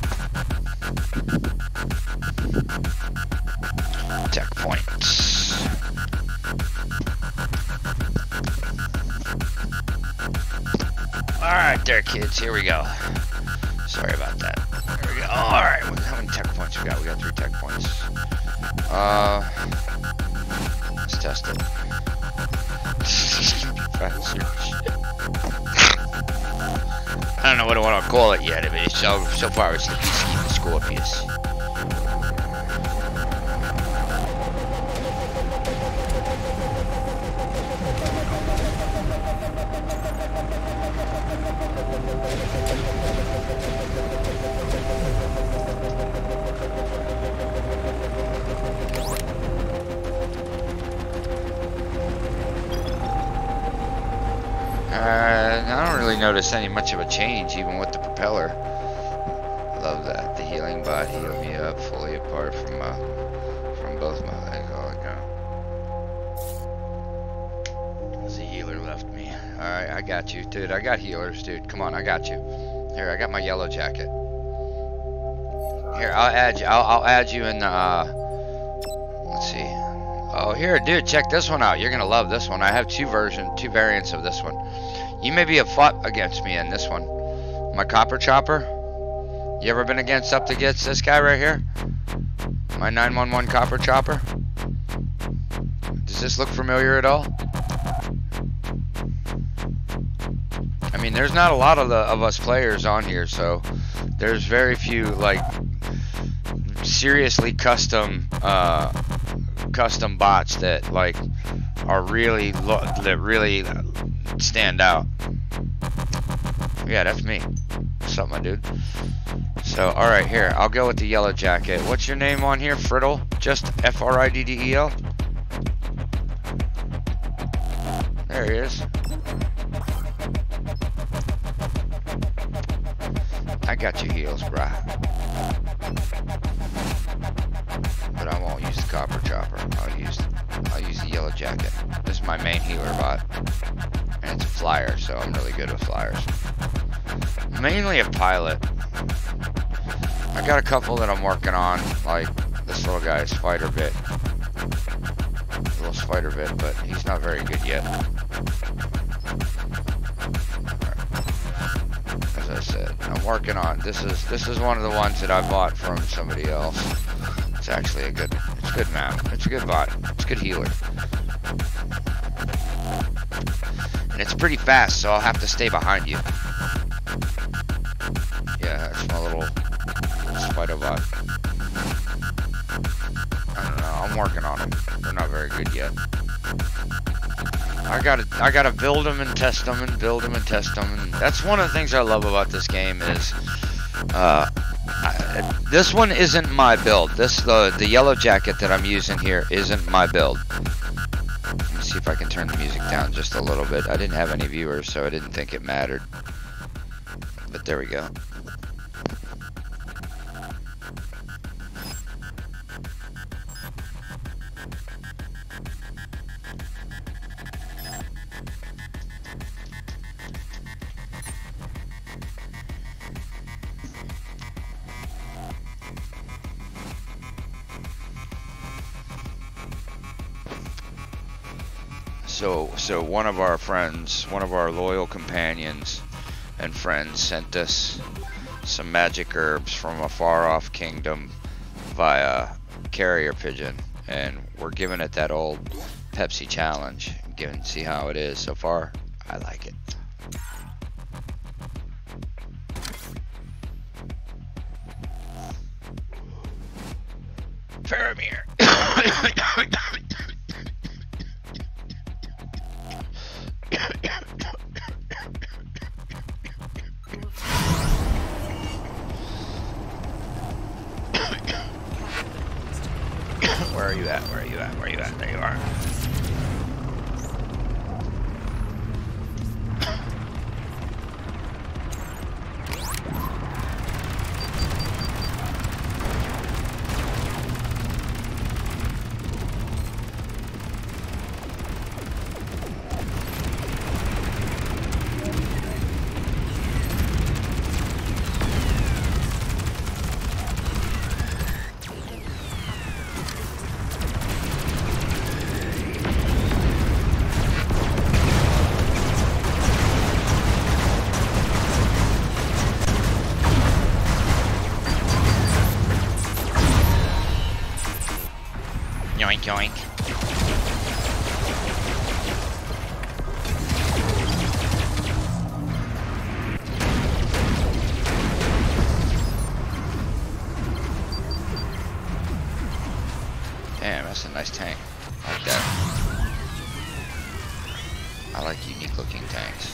Checkpoints. Alright there, kids, here we go. Sorry about that. There we go. Alright, how many tech points we got? We got three tech points. Uh let's test it. I don't know what I want to call it yet, but it's so so far it's the Peacekeeper Scorpius. Uh, I don't really notice any much of a change, even with the propeller. Love that. The healing bot healed me up fully apart from uh, from both my legs. Oh no. There's a healer left me. Alright, I got you, dude. I got healers, dude. Come on, I got you. Here, I got my yellow jacket. Here, I'll add you. I'll, I'll add you in the, uh, let's see. Oh, here, dude, check this one out. You're gonna love this one. I have two versions, two variants of this one. You maybe have fought against me in this one. My KopperChopper. You ever been against up against this guy right here? My nine one one KopperChopper. Does this look familiar at all? I mean, there's not a lot of the of us players on here, so there's very few like seriously custom uh, custom bots that like are really lo that really stand out. Yeah, that's me. What's up, my dude? So, all right, here I'll go with the yellow jacket. What's your name on here, Friddle? Just F R I D D E L. There he is. I got your heels, brah. but I won't use the KopperChopper. I'll use I'll use the yellow jacket. This is my main healer bot, and it's a flyer, so I'm really good with flyers. Mainly a pilot. I got a couple that I'm working on, like this little guy, SpyderByte. Little SpyderByte, but he's not very good yet. As I said, I'm working on this is this is one of the ones that I bought from somebody else. It's actually a good it's a good map. It's a good bot. It's a good healer. And it's pretty fast, so I'll have to stay behind you. Yeah, that's my little, little spider bot. I don't know, I'm working on them. They're not very good yet. I gotta, I gotta build them and test them and build them and test them. And that's one of the things I love about this game is, uh, I, this one isn't my build. This the the yellow jacket that I'm using here isn't my build. Let me see if I can turn the music down just a little bit. I didn't have any viewers, so I didn't think it mattered. But there we go. So, so one of our friends, one of our loyal companions and friends sent us some magic herbs from a far-off kingdom via carrier pigeon, and we're giving it that old Pepsi challenge. Giving, see how it is so far. I like it. Faramir. Where are you at? Where are you at? Where are you at? There you are. Yoink, yoink. Damn, that's a nice tank. I like that. I like unique looking tanks.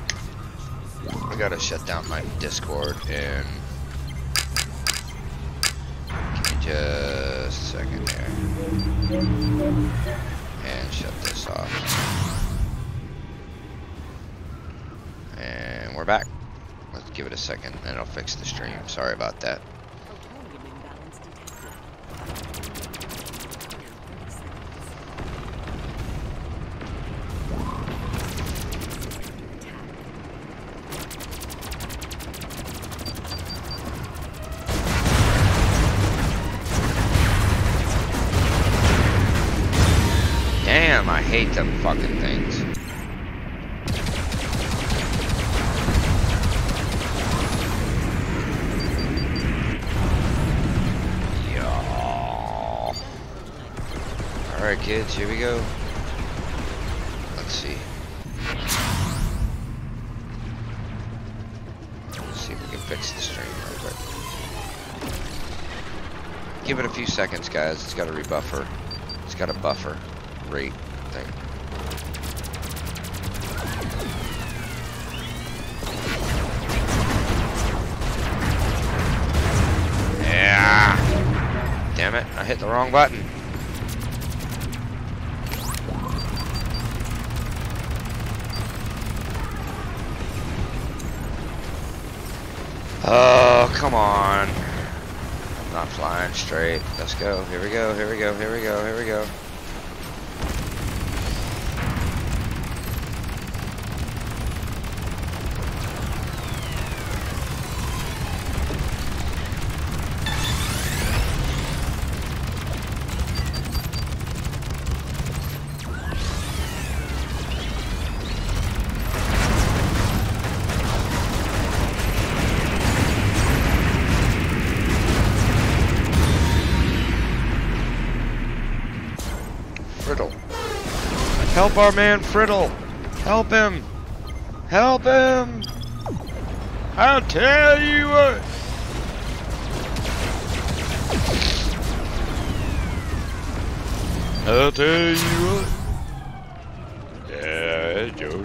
Gotta shut down my Discord and just a second here. And shut this off. And we're back. Let's give it a second and it'll fix the stream. Sorry about that. Damn, I hate them fucking things. Yo. Alright kids, here we go. Let's see. Let's see if we can fix the stream real quick. Give it a few seconds, guys. It's got a rebuffer. It's got a buffer rate thing. Yeah. Damn it, I hit the wrong button. Oh, come on. I'm not flying straight. Let's go. Here we go, here we go, here we go, here we go. Help our man Friddle! Help him! Help him! I'll tell you what! I'll tell you what! Yeah, George.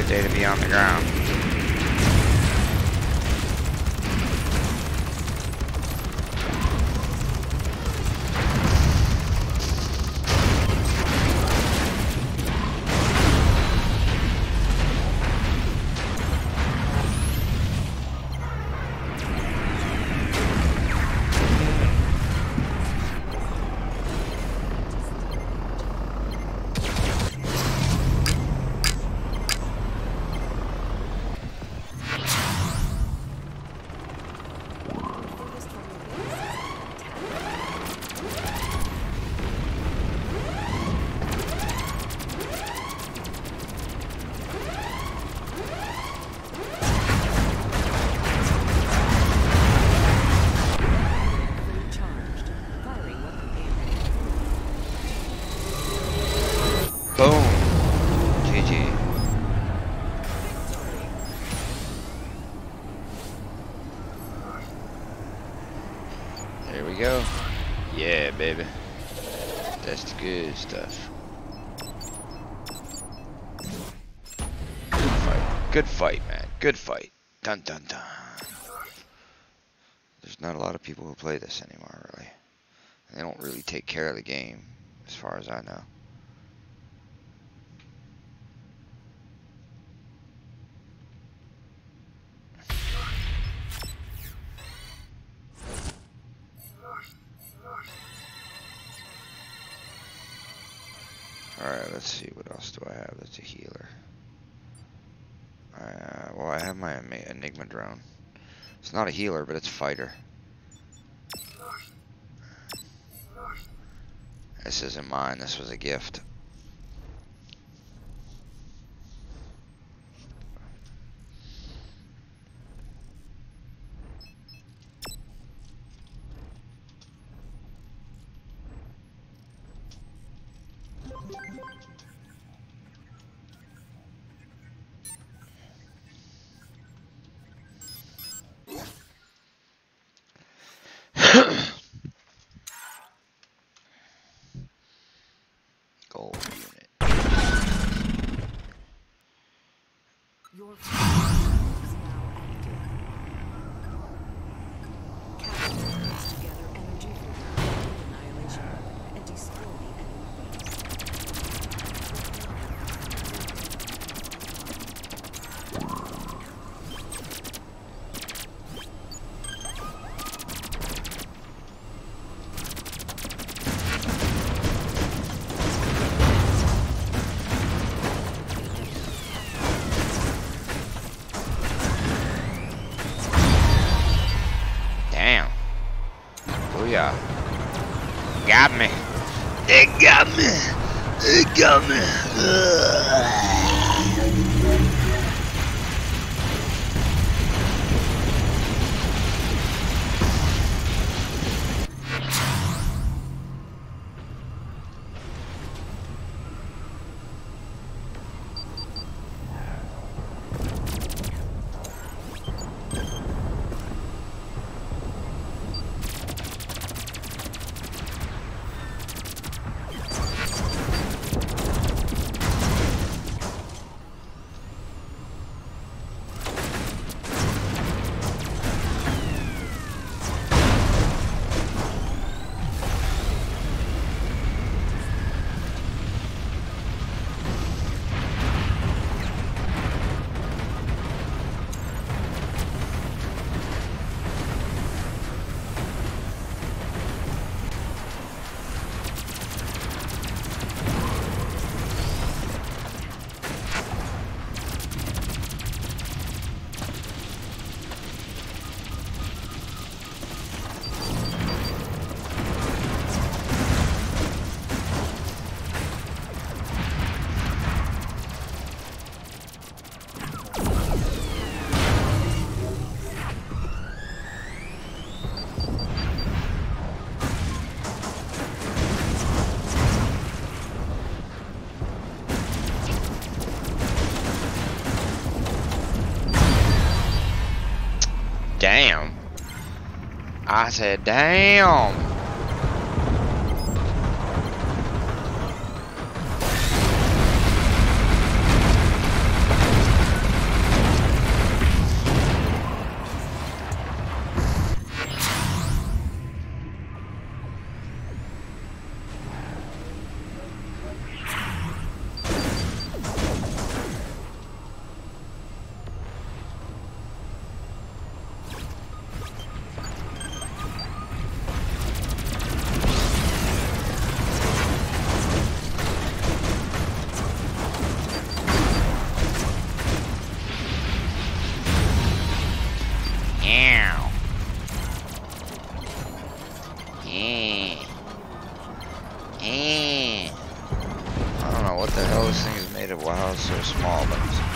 stay to be on the ground. Boom. G G. There we go. Yeah, baby. That's the good stuff. Good fight. Good fight, man. Good fight. Dun dun dun. There's not a lot of people who play this anymore, really. They don't really take care of the game, as far as I know. Alright, let's see, what else do I have that's a healer? Uh, well, I have my Enigma drone. It's not a healer, but it's fighter. This isn't mine, this was a gift. Gold unit. Your is now active. Capture brings together energy from the annihilation weapon and destroy the enemy base. Booyah. Got me. They got me. They got me. Ugh. Damn. I said, damn.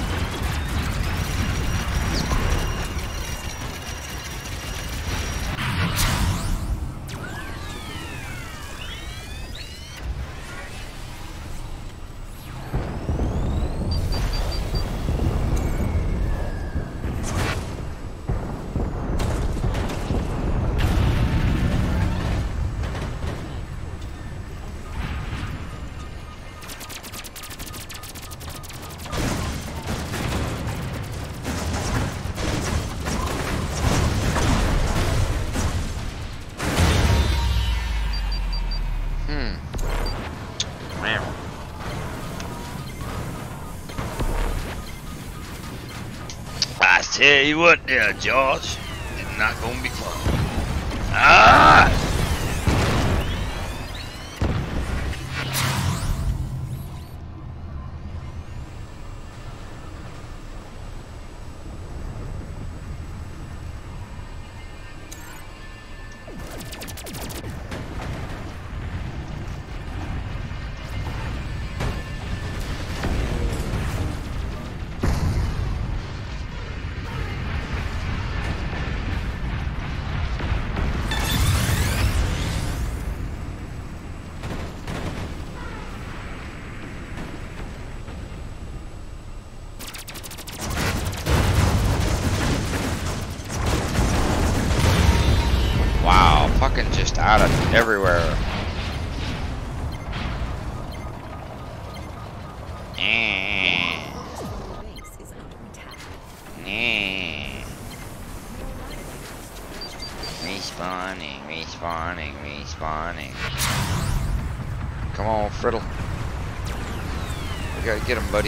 Tell you what there, George, it's not gonna be fun. Ah! Just out of everywhere. Eh. Base is under attack. Eh. Respawning, respawning, respawning. Come on, Friddle. We gotta get him, buddy.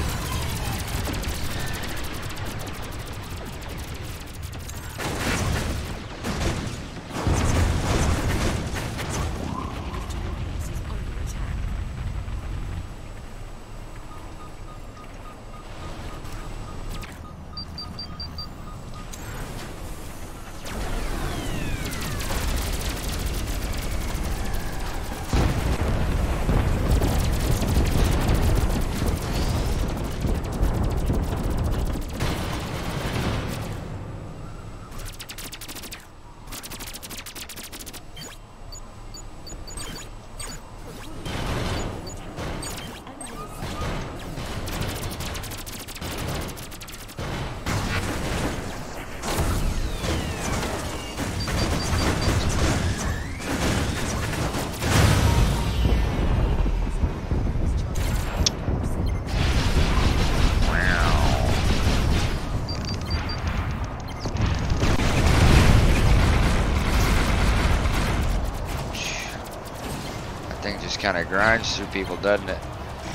Kind of grinds through people, doesn't it?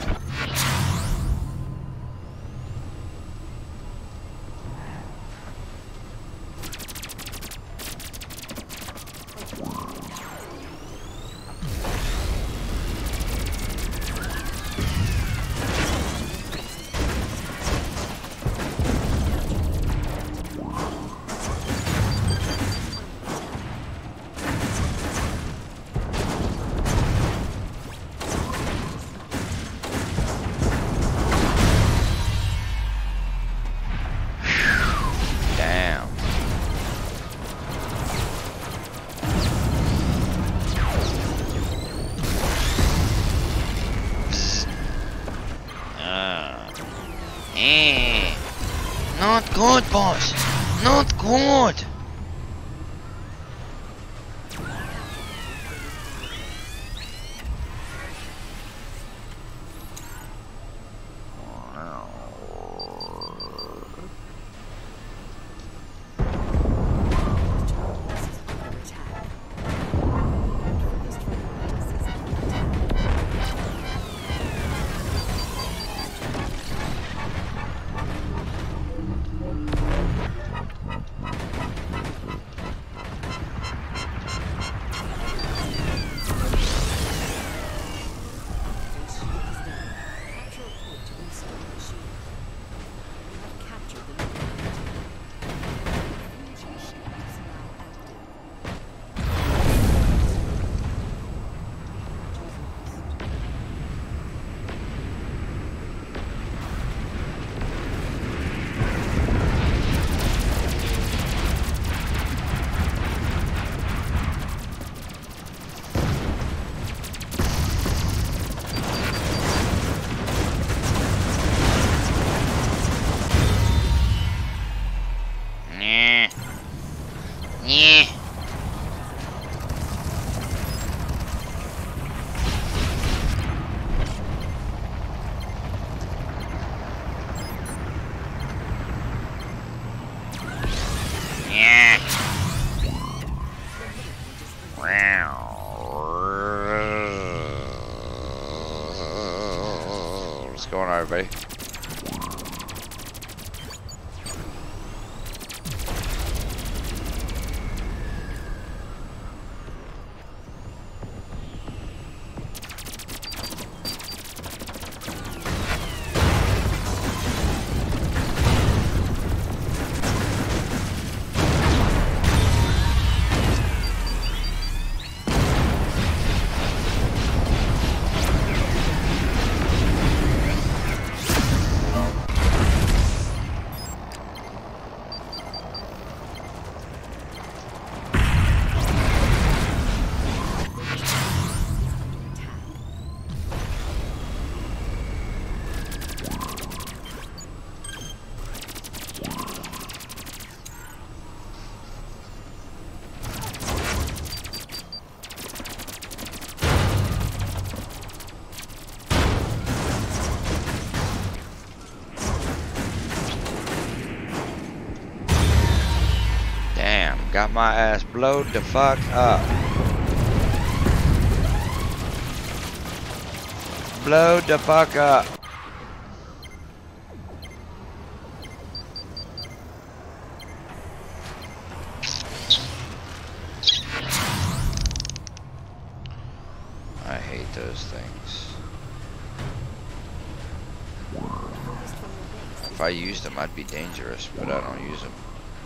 Not good, boss. Not good. Got my ass blowed the fuck up. Blowed the fuck up. I hate those things. If I used them, I'd be dangerous, but I don't use them.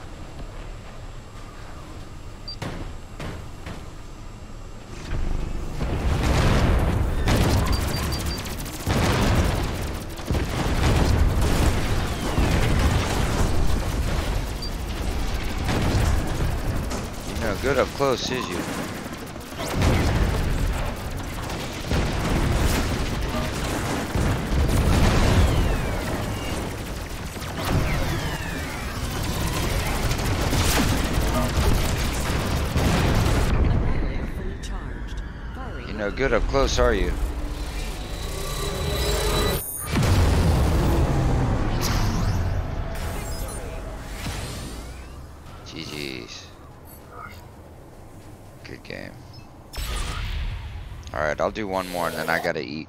You know, good up close is you. No good up close, are you? G G's. Good game. Alright, I'll do one more and then I gotta eat.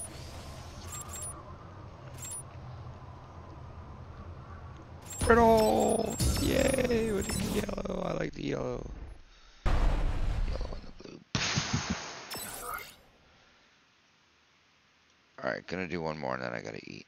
Brittle! Yay! With the yellow. I like the yellow. Alright, gonna do one more and then I gotta eat.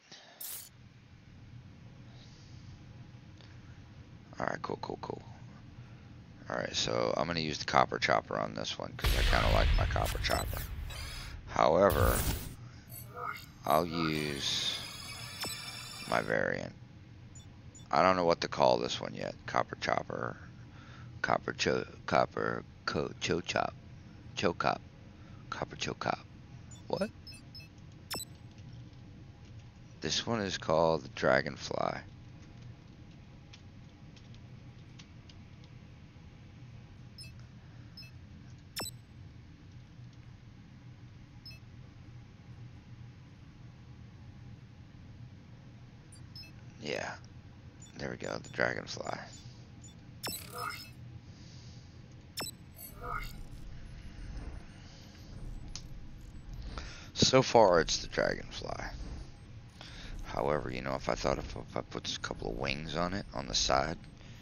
Alright, cool, cool, cool. Alright, so I'm gonna use the KopperChopper on this one because I kinda like my KopperChopper. However, I'll use my variant. I don't know what to call this one yet. KopperChopper. Copper cho copper co cho chop. Chocop. Copper chocop. What? This one is called the Dragonfly. Yeah, there we go, the Dragonfly. So far, it's the Dragonfly. However, you know, if I thought if, if I put a couple of wings on it, on the side,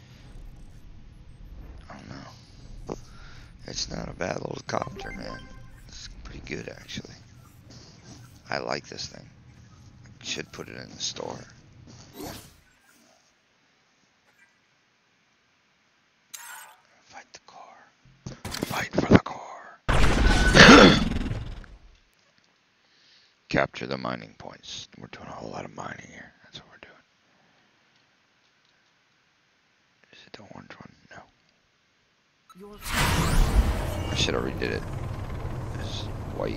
I don't know. It's not a bad little copter, man. It's pretty good, actually. I like this thing. I should put it in the store. Fight the car. Fight for the car. Capture the mining points. We're doing a whole lot of mining here. That's what we're doing. Is it the orange one? No. I should have redid it. It's white.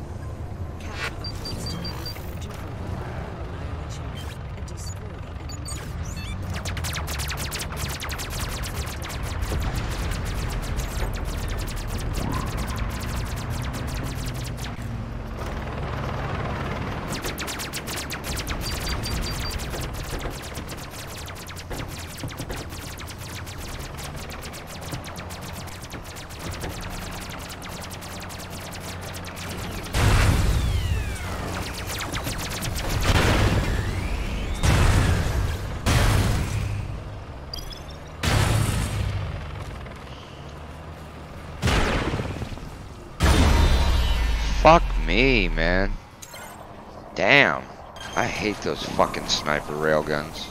Fuck me, man. Damn. I hate those fucking sniper railguns.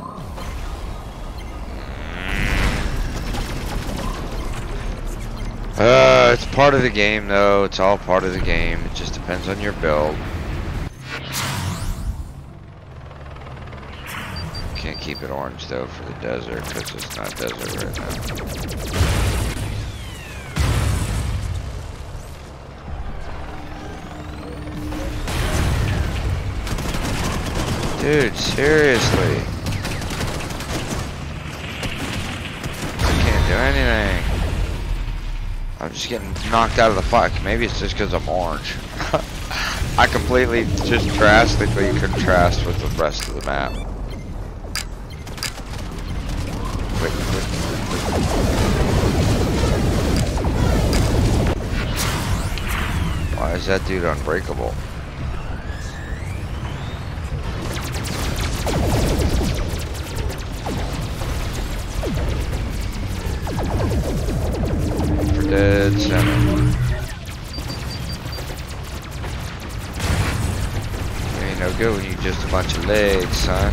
Uh, it's part of the game, though. It's all part of the game. It just depends on your build. Can't keep it orange, though, for the desert, because it's not desert right now. Dude, seriously. I can't do anything. I'm just getting knocked out of the fight. Maybe it's just because I'm orange. I completely just drastically contrast with the rest of the map. Wait, wait, wait, wait. is that dude unbreakable? Dead center. Ain't no good when you just a bunch of legs, son.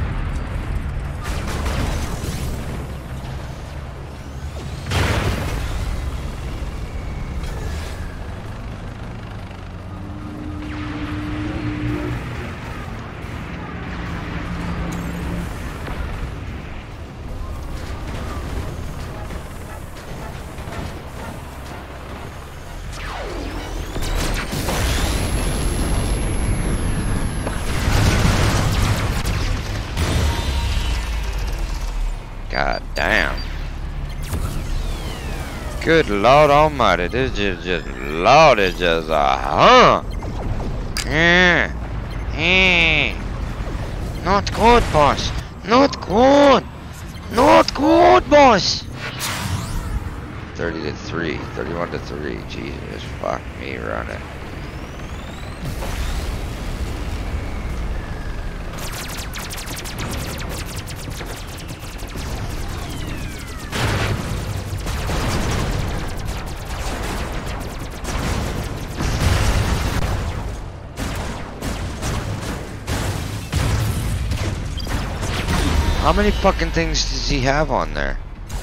God damn. Good Lord Almighty, this is just, Lord, it's just a huh. Yeah. Yeah. Not good, boss. Not good. Not good, boss. thirty to three. thirty-one to three. Jesus, fuck me running. How many fucking things does he have on there?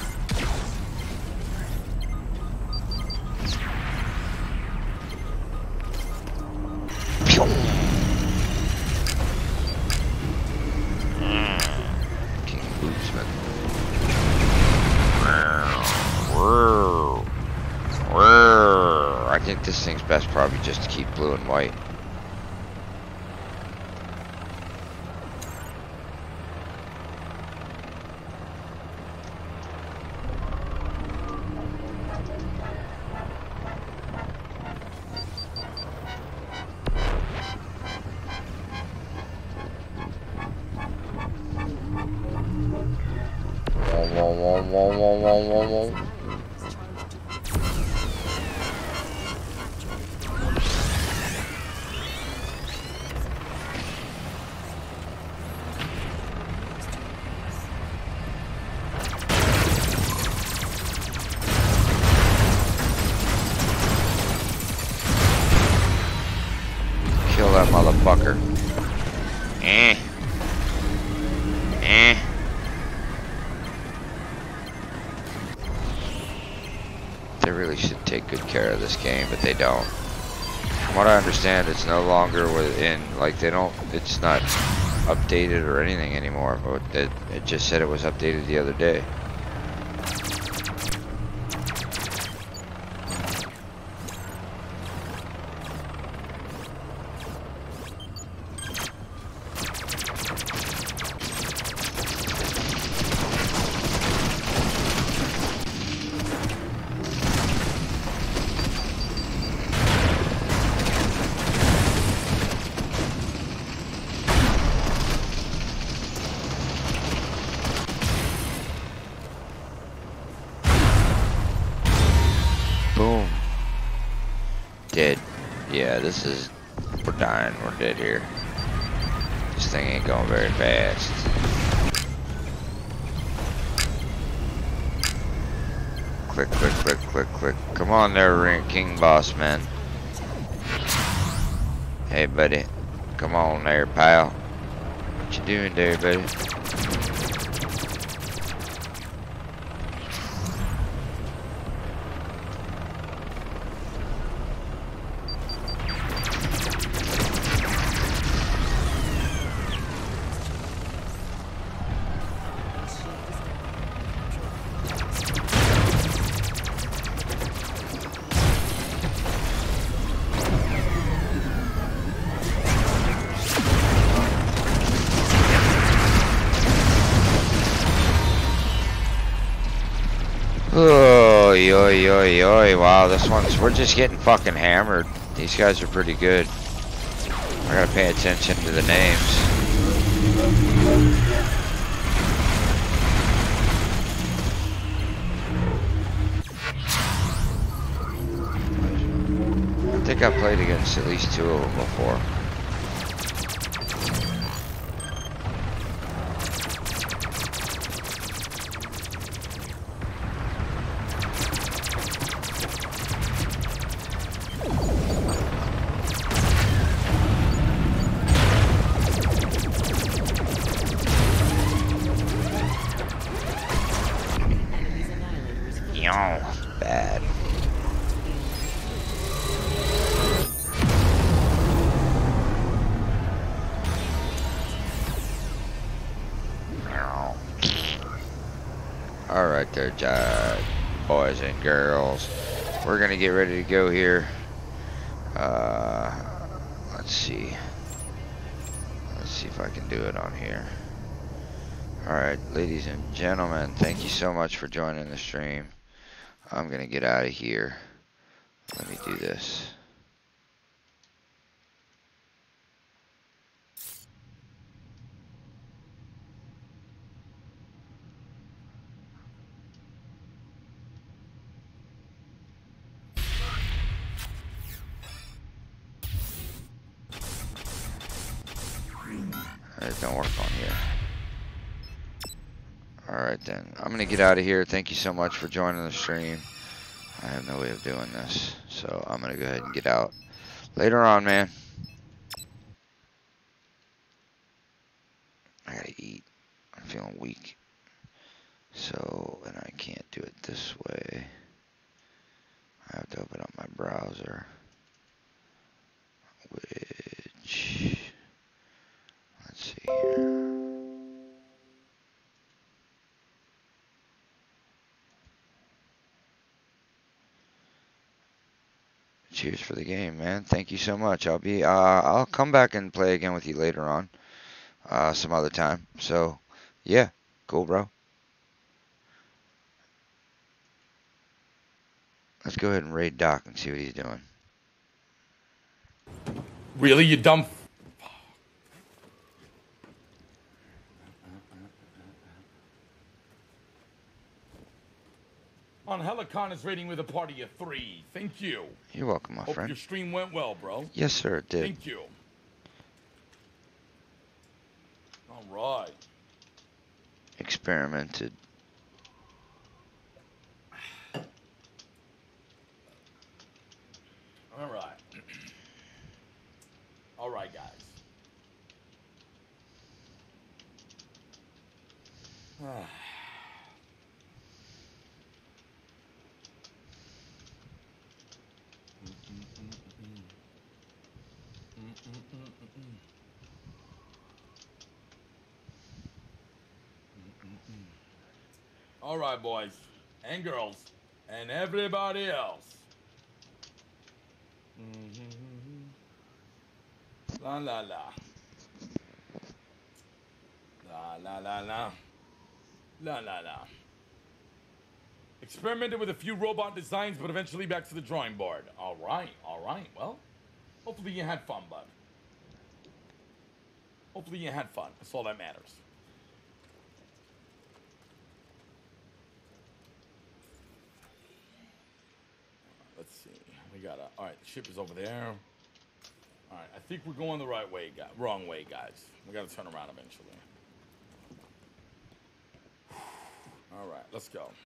King Bootsman. I think this thing's best probably just to keep blue and white. Kill that motherfucker. Eh. Eh. They really should take good care of this game, but they don't. From what I understand, it's no longer within, like, they don't, it's not updated or anything anymore, but it, it just said it was updated the other day. Boom. Dead. Yeah, this is... We're dying. We're dead here. This thing ain't going very fast. Click, click, click, click, click. Come on there, Ring King Boss Man. Hey, buddy. Come on there, pal. What you doing there, buddy? Oh, oi, oi, oi, wow, this one's, we're just getting fucking hammered. These guys are pretty good. I gotta pay attention to the names. I think I played against at least two of them before. Bad. All right there, boys and girls. We're gonna get ready to go here. Uh, let's see. Let's see if I can do it on here. All right, ladies and gentlemen, thank you so much for joining the stream. I'm gonna get out of here. Let me do this. It don't work on here. Alright then, I'm gonna get out of here. Thank you so much for joining the stream. I have no way of doing this, so I'm gonna go ahead and get out. Later on, man. I gotta eat. I'm feeling weak. So, and I can't do it this way. I have to open up my browser. Which, let's see here. Cheers for the game, man. Thank you so much. I'll be, uh, I'll come back and play again with you later on, uh, some other time. So, yeah, cool, bro. Let's go ahead and raid Doc and see what he's doing. Really, you dumb? On Helicon is rating with a party of three. Thank you. You're welcome, my Hope friend. your stream went well, bro. Yes, sir, it did. Thank you. All right. Experimented. All right. All right, guys. Ah. All right, boys and girls and everybody else. La la la. La la la la. La la la. Experimented with a few robot designs, but eventually back to the drawing board. All right, all right. Well, hopefully you had fun, bud. Hopefully you had fun. That's all that matters. Let's see. We got a. All right, the ship is over there. All right, I think we're going the right way, guys. Wrong way, guys. We got to turn around eventually. All right, let's go.